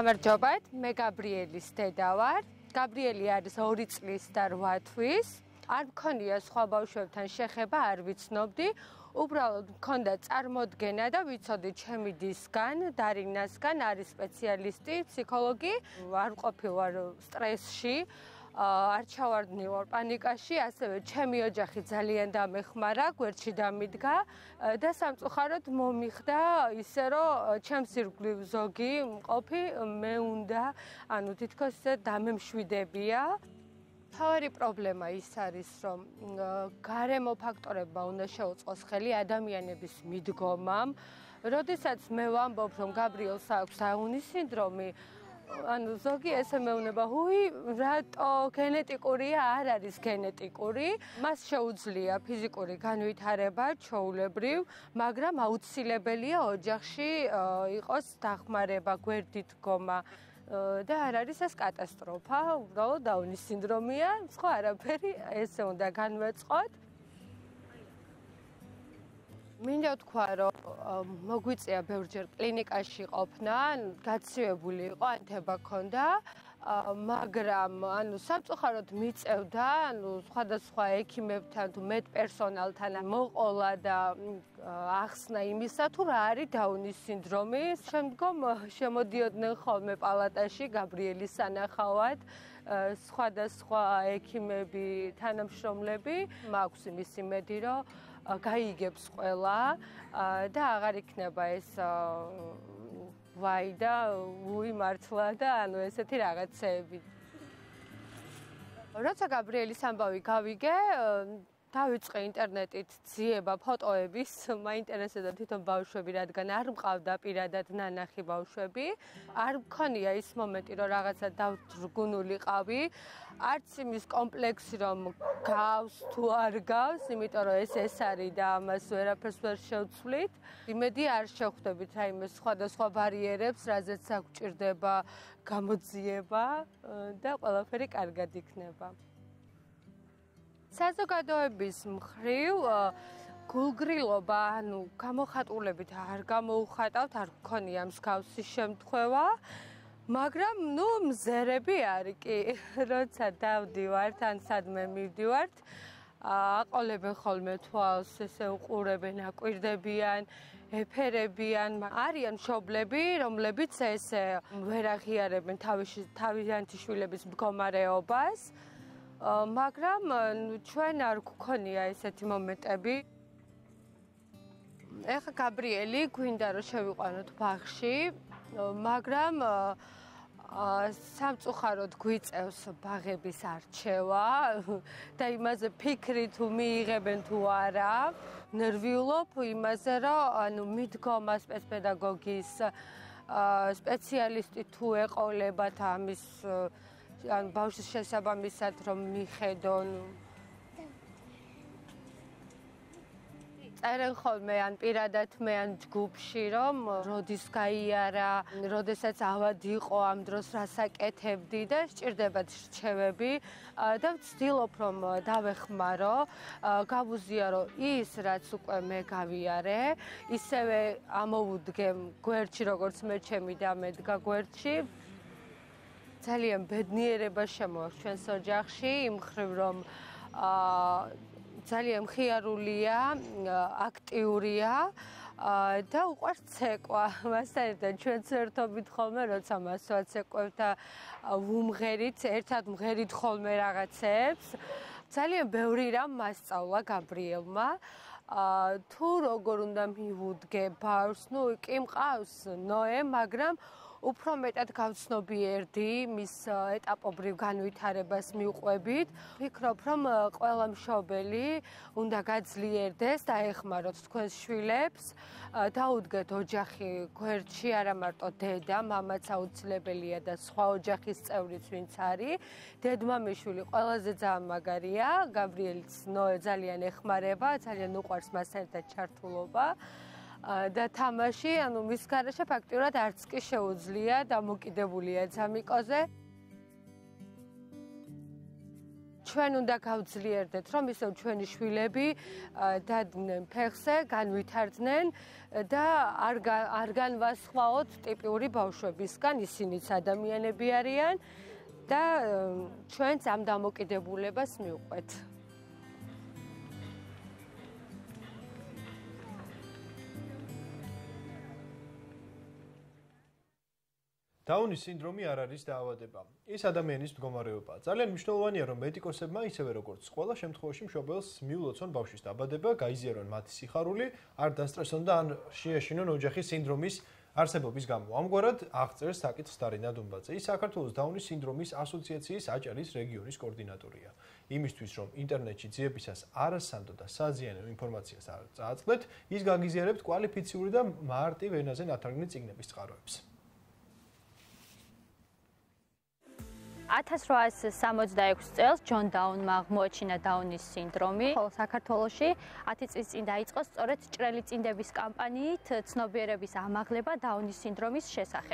გამარჯობათ, მე გაბრიელის დედა ვარ. გაბრიელი არის ორი წლის და რვა თვის. არ მქონია სხვა ბავშვებთან შეხება, არ ვიცნობდი. უბრალოდ მქონდა წარმოდგენა და ვიცოდი ჩემი დისგან, დარინასგან არის სპეციალისტი, ფსიქოლოგი, არ ყოფილვარ სტრესში. არ ჩავარდნილ პანიკაში, ასევე ჩემი ოჯახი ძალიან დამეხმარა, გვერდში დამიდგა და სამწუხაროდ მომიხდა ისე, რომ ჩემს ირგვლივ ზოგი მყოფი მე უნდა, ანუ თითქოს ისე დამემშვიდებია. თავარი პრობლემა ის არის, რომ გარემო ფაქტორებმა უნდა შეუწყოს ხელი ადამიანების მიდგომამ. როდესაც მე ვამბობ, რომ გაბრიელს აქვს დაუნის სინდრომი, ანუ ზოგი ესე მეუბნება, "ჰუი, რატო გენეტიკურია?" არ არის გენეტიკური. მას შეუძლია ფიზიკური განვითარება, ჩვეულებრივ, მაგრამ აუცილებელია ოჯახში იყოს დახმარება, გვერდით დგომა. და არ არის ეს კატასტროფა, უბრალოდ დაუნის სინდრომია, სხვა არაფერი, ესე უნდა განვეწყოთ. მინდა ვთქვა, რომ მოგვიწია ბევრჯერ კლინიკაში ყოფნა, გაცივებული იყო, ანთება ჰქონდა, მაგრამ ანუ სამწუხაროდ მიწევდა, ანუ სხვადასხვა ექიმებთან თუ მედპერსონალთან მოყოლა და ახსნა იმისა, თუ რა არის დაუნის სინდრომი. შემდგომ შემოდიოდნენ ხოლმე პალატაში გაბრიელის სანახავად სხვადასხვა ექიმები, თანამშრომლები. მაქვს იმის იმედი, რომ გაიგებს ყველა და აღარ იქნება ეს ვაი და უი მართლა და ანუ ესეთი რაღაცეები. როცა გაბრიელის ამბავი გავიგე, დავიწყე ინტერნეტით ძიება ფოტოების, მაინტერესებდა თვითონ ბავშვები, რადგან არ მყავდა პირადად ნანახი ბავშვები. არ მქონია ის მომენტი, რომ რაღაცა დავდრგუნულიყავი. არც იმის კომპლექსი, რომ გავს თუ არ გავს, იმიტომ რომ ეს ეს არის და ამას ვერაფერს ვერ შევცვლით. იმედი არ შევხვდებით რაიმე სხვადასხვა ბარიერებს, რაზეც საგვჭირდება გამოძიება და ყველაფერი კარგად იქნება. საზოგადოების მხრივ გულგრილობა, ანუ გამოხატულებით არ გამოუხატავთ, არ გქონია მსგავსი შემთხვევა. მაგრამ, ნუ, მზერები არის კი, როცა დავდივართ, ან სადმე მივდივართ, აყოლებენ ხოლმე თვალს, ესე უყურებენ, აკვირდებიან, ეფერებიან. არიან მშობლები, რომლებიც ესე ვერ აღიარებენ თავიანთი შვილების მდგომარეობას, მაგრამ ჩვენ არ გვქონია ესეთი მომენტები. ეხლა გაბრიელი გვინდა რომ შევიყვანოთ ბაღში, მაგრამ სამწუხაროდ გვიწევს ბაღების არჩევა და იმაზე ფიქრი თუ მიიღებენ თუ არა. ნერვიულობ იმაზე, რომ ანუ მიდგომა სპეცპედაგოგის სპეციალისტი თუ ეყოლებათ ამის ან ბავშვის შესაბამისად რომ მიხედონ. წერენ ხოლმე ან პირადად მე ან ჯგუფში, რომ როდის გაიარა, როდესაც ავად იყო ამ დროს რასაკეთებდი და სჭირდებათ რჩევები და ვცდილობ რომ დავეხმარო, გავუზიარო ის, რაც უკვე მე გავიარე, ისევე ამოვუდგემ გვერდში, როგორც მე ჩემი და მედგა გვერდში. ძალიან ბედნიერება შემოაქვს ჩვენს ოჯახში, იმ მხრივ რომ ძალიან მხიარულია, აქტიურია და უყვარს ცეკვა. მასთან ერთად ჩვენც ერთობით ხოლმე, როცა მას ვაცეკვევთ და ვუმღერით, ერთად მღერით ხოლმე რაღაცეებს. ძალიან ბევრი რამ მასწავლა გაბრიელმა. თუ როგორ უნდა მივუდგე ბავშვს, ნუ კი მყავს ნოე, მაგრამ უფრო მეტად გავცნობიერდი მის ეტაპობრივ განვითარებას მივყვებით. ვფიქრობ, რომ ყველა მშობელი უნდა გაძლიერდეს და ეხმაროთ თქვენს შვილებს, დაუდგეთ ოჯახი გვერდში, არა მარტო დედა, მამაც აუცილებელია და სხვა ოჯახის წევრიც ვინც არის. დედმამიშვილი ყველაზე ძალიან მაგარია, გაბრიელიც ნოე ძალიან ეხმარება, ძალიან უყვარს მასთან ერთად ჩართულობა. და თამაში, ანუ მის გარეშე ფაქტიურად არც კი შეუძლია დამოკიდებულია ძამიკოზე. ჩვენ უნდა გავძლიერდეთ, რომ ისევ ჩვენი შვილები დადგნენ ფეხზე, განვითარდნენ და არ განვასხვაოთ ტიპიური ბავშვებისგან, ისინიც ადამიანები არიან და ჩვენც ამ დამოკიდებულებას მივყვეთ. დაუნის სინდრომი არ არის დაავადება. ის ადამიანის მდგომარეობაა. ძალიან მნიშვნელოვანია, რომ მედიკოსებმა ისევე როგორც ყველა შემთხვევაში მშობელს მიულოცონ ბავშვის დაბადება, გაიზიარონ მათი სიხარული, არ დასტრესონ და ან შეეშინონ ოჯახის სინდრომის არსებობის გამო. ამგვარად აღწერს საკითხს დარინა დუმბაძე. ის საქართველოს დაუნის სინდრომის ასოციაციის აჭარის რეგიონის კოორდინატორია. იმისთვის, რომ ინტერნეტში ძიებისას არასანდო და საზიანო ინფორმაციას არ წააწყდეთ, ის გაგიზიარებთ კვალიფიციური და მარტივ ენაზე ნათარგმნი წიგნების წყაროებს. ათას რვაასი სამოცდაექვსი წელს ჯონ დაუნმა აღმოაჩინა დაუნის სინდრომი, ხოლო საქართველოში ათი წლის წინ დაიწყო სწორედ ჭრელი წინდების კამპანიით ცნობიერების ამაღლება დაუნის სინდრომის შესახებ.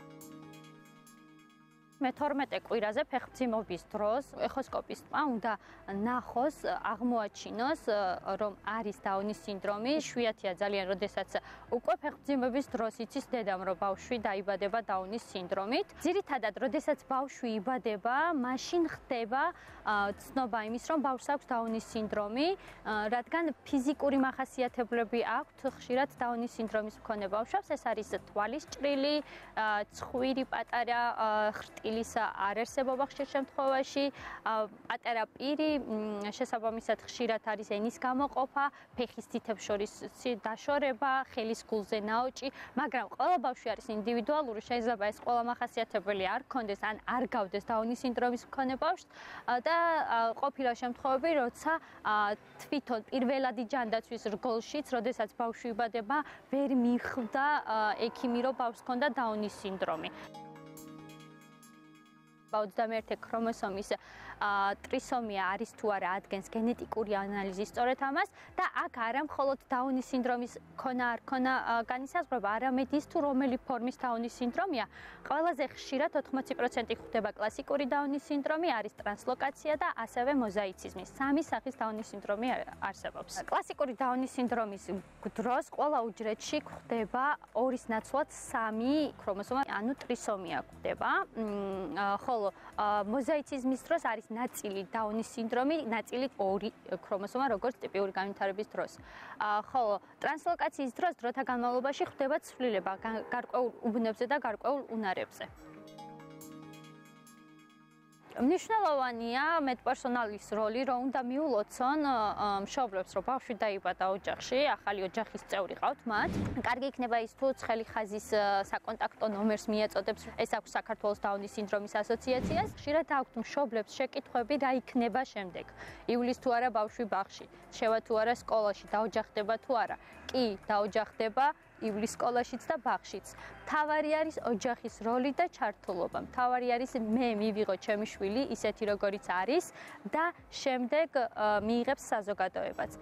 მეთორმეტე კვირაზე ფეხმძიმობის დროს ეხოსკოპისტმა უნდა ნახოს, აღმოაჩინოს, რომ არის დაუნის სინდრომი. შვიათია ძალიან, როდესაც უკვე ფეხმძიმების დროს იცის დედამ, რომ ბავშვი დაიბადება დაუნის სინდრომით. ძირითადად, როდესაც ბავშვი იბადება, მაშინ ხდება ცნობა იმის, რომ ბავშვს აქვს დაუნის სინდრომი, რადგან ფიზიკური მახასიათებლები აქვთ ხშირად დაუნის სინდრომის მქონე ბავშვებს. ეს არის თვალის ჭრილი, ცხვირი პატარა ხრტი ისა არ არსებობა ხშირ შემთხვევაში, პატარა პირი, შესაბამისად ხშირად არის ენის გამოყოფა, ფეხის თითებს შორის დაშორება, ხელის გულზე ნაოჭი, მაგრამ ყველა ბავშვი არის ინდივიდუალური, შეიძლება ეს ყველა მახასიათებელი არ ქონდეს ან არ გავდეს დაუნის სინდრომის მქონე ბავშვს და ყოფილა შემთხვევები, როცა თვითონ პირველადი ჯანდაცვის რგოლშიც, როდესაც ბავშვი იბადება, ვერ მიხვდა ექიმი, რომ ბავშვს ჰქონდა დაუნის სინდრომი. ოცდამეერთე ქრომოსომის ტრისომია არის თუ არა ადგენს გენეტიკური ანალიზი სწორედ ამას და აქ არა მხოლოდ დაუნის სინდრომის ქონა არ ქონა განისაზღვრება, არამედ ის თუ რომელი ფორმის დაუნის სინდრომია. ყველაზე ხშირად ოთხმოცი პროცენტი ხვდება კლასიკური დაუნის სინდრომი, არის ტრანსლოკაცია და ასევე მოზაიციზმი. სამი სახის დაუნის სინდრომი არსებობს. კლასიკური დაუნის სინდრომის დროს ყველა უჯრედში ხვდება ორის ნაცვლად სამი ქრომოსომა, ანუ ტრისომია ხვდება. ხოლო მოზაიციზმის დროს არის ნაწილი დაუნის სინდრომი, ნაწილი ორი ქრომოსომა, როგორც ტიპიური განვითარების დროს. ხოლო ტრანსლოკაციის დროს დროთა განმავლობაში ხდება ცვლილება გარკვეულ უბნებზე და გარკვეულ უნარებზე. მნიშვნელოვანია მედპერსონალის როლი, რომ უნდა მიულოცონ მშობლებს, რომ ბავშვი დაიბადა ოჯახში, ახალი ოჯახის წევრი ყავთ მათ. კარგი იქნება ის თუ ცხელი ხაზის საკონტაქტო ნომერს მიეწოდებს, ეს აქვს საქართველოს დაუნის სინდრომის ასოციაციას. ხშირად აქვთ მშობლებს შეკითხვები, რა იქნება შემდეგ. ივლის თუ არა ბავშვი ბაღში, შევა თუ არა სკოლაში, დაოჯახდება თუ არა. კი, დაოჯახდება ივლის სკოლაშიც და ბაღშიც. მთავარი არის ოჯახის როლი და ჩართულობა. მთავარი არის მე მივიღო ჩემი შვილი ისეთი როგორიც არის და შემდეგ მიიღებს საზოგადოებაც.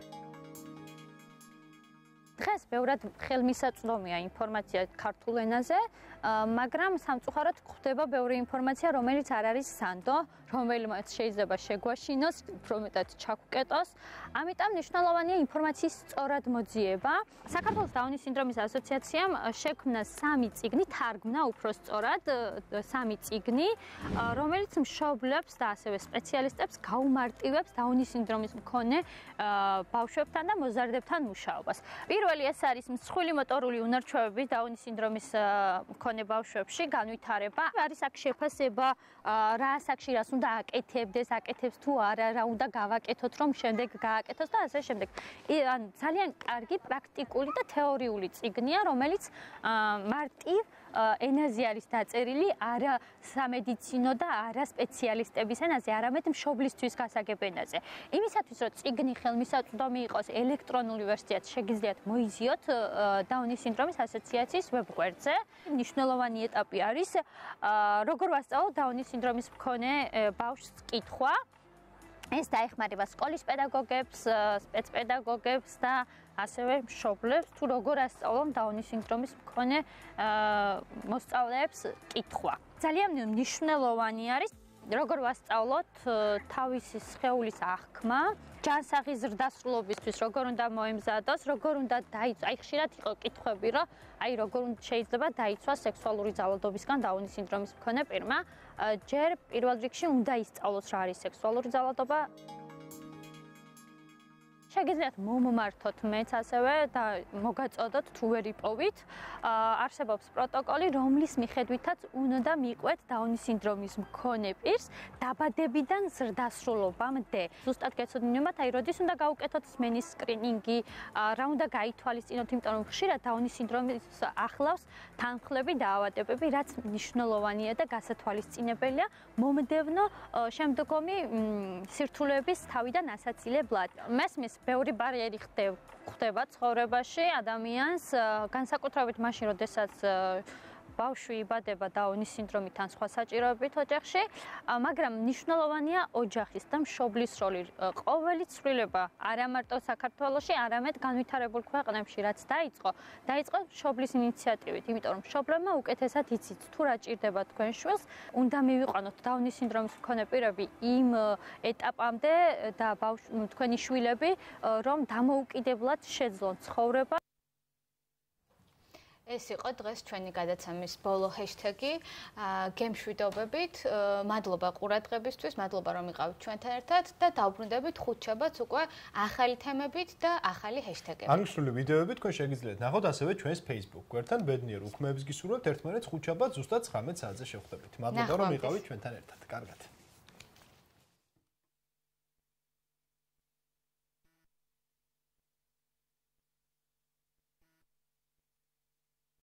დღეს ბევრად ხელმისაწვდომია ინფორმაცია ქართულ ენაზე, მაგრამ სამწუხაროდ გვხვდება ბევრი ინფორმაცია, რომელიც არ არის სანდო, რომელმაც შეიძლება შეგვაშინოს, უფრო მეტად ჩაგვკეტოს. ამიტომ მნიშვნელოვანია ინფორმაციის სწორად მოძიება. საქართველოს დაუნის სინდრომის ასოციაციამ შექმნა სამი წიგნი, თარგმნა უფრო სწორად სამი წიგნი, რომელიც მშობლებს და ასევე სპეციალისტებს გაუმარტივებს დაუნის სინდრომის მქონე ბავშვებთან და მოზარდებთან მუშაობას. პირველი ეს არის მსხვილი მოტორული უნარჩვევები დაუნის სინდრომის მქონე ბავშვებში განვითარება. არის აქ შეფასება, რა ასაკში რას უნდა აკეთებდეს, აკეთებს თუ არა, რა უნდა გავაკეთოთ, რომ შემდეგ გააკეთოს და ასე შემდეგ. ან ძალიან კარგი პრაქტიკული და თეორიული წიგნია, რომელიც მარტივ ენაზე არის დაწერილი, არა სამედიცინო და არა სპეციალისტების ენაზე, არამედ მშობლისთვის გასაგებ ენაზე. იმისათვის, რომ წიგნი ხელმისაწვდომი იყოს, ელექტრონული ვერსიაც შეგიძლიათ მოიზიოთ დაუნის სინდრომის ასოციაციის ვებგვერდზე. მნიშვნელოვანი ეტაპი არის, როგორ ვასწავლოთ დაუნის სინდრომის მქონე ბავშვს კითხვა. ეს დაეხმარება სკოლის პედაგოგებს, სპეცპედაგოგებს და ასევე მშობლებს, თუ როგორ ასწავლონ დაუნის სინდრომის მქონე მოსწავლეებს კითხვა. ძალიან მნიშვნელოვანი არის, როგორ ვასწავლოთ თავისი სხეულის აღქმა, ჯანსაღი ზრდასრულობისთვის როგორ უნდა მოემზადოს, როგორ უნდა დაიცვას. აი ხშირად იყო კითხვები, რომ აი როგორ შეიძლება დაიცვას სექსუალური ძალადობისგან დაუნის სინდრომის მქონე პირმა. ჯერ პირველ რიგში უნდა ისწავლოს რა არის სექსუალური ძალადობა. შეგიძლიათ მომმართოთ მეც ასევე და მოგაწოდოთ თუ ვერ იპოვით. არსებობს პროტოკოლი, რომლის მიხედვითაც უნდა მიყვეთ დაუნის სინდრომის მქონე პირს დაბადებიდან ზრდასრულობამდე. ზუსტად გეცოდინებათ, აი როდის უნდა გაუკეთოთ სმენის სკრინინგი, რა უნდა გაითვალისწინოთ, იმიტომ რომ ხშირად დაუნის სინდრომის ახლავს თანხლები და ავადებები, რაც მნიშვნელოვანია და გასათვალისწინებელია მომდევნო შემდგომი სირთულეების თავიდან ასაცილებლად. მესმის ბევრი ბარიერი ხდება ცხოვრებაში ადამიანს, განსაკუთრებით მაშინ, როდესაც ბავშვი იბადება დაუნის სინდრომით ან სხვა საჭიროებით ოჯახში, მაგრამ მნიშვნელოვანია ოჯახის და მშობლის როლი. ყოველი ცვლილება არა მარტო საქართველოში, არამედ განვითარებულ ქვეყნებში, რაც დაიწყო, დაიწყო მშობლის ინიციატივით, იმიტომ რომ მშობლებმა უკეთესად იცით თუ რა ჭირდება თქვენ შვილს, უნდა მივიყვანოთ დაუნის სინდრომის მქონე პირები იმ ეტაპამდე და თქვენი შვილები, რომ დამოუკიდებლად შეძლონ ცხოვრება. ეს იყო დღეს ჩვენი გადაცემის ბოლო ჰეშთეგი გემშვიდობებით. მადლობა ყურადღებისთვის, მადლობა რომ იყავით ჩვენთან ერთად და დავბრუნდებით ხუთშაბათს უკვე ახალი თემებით და ახალი ჰეშთეგებით. აღნიშნული ვიდეოები თქვენ შეგიძლიათ ნახოთ ასევე ჩვენს Facebook გვერდთან. ბედნიერ უქმეებს გისურვებთ ერთმანეთს ხუთშაბათს ზუსტად ცხრამეტ საათზე შევხვდებით. მადლობა რომ იყავით ჩვენთან ერთად. კარგად.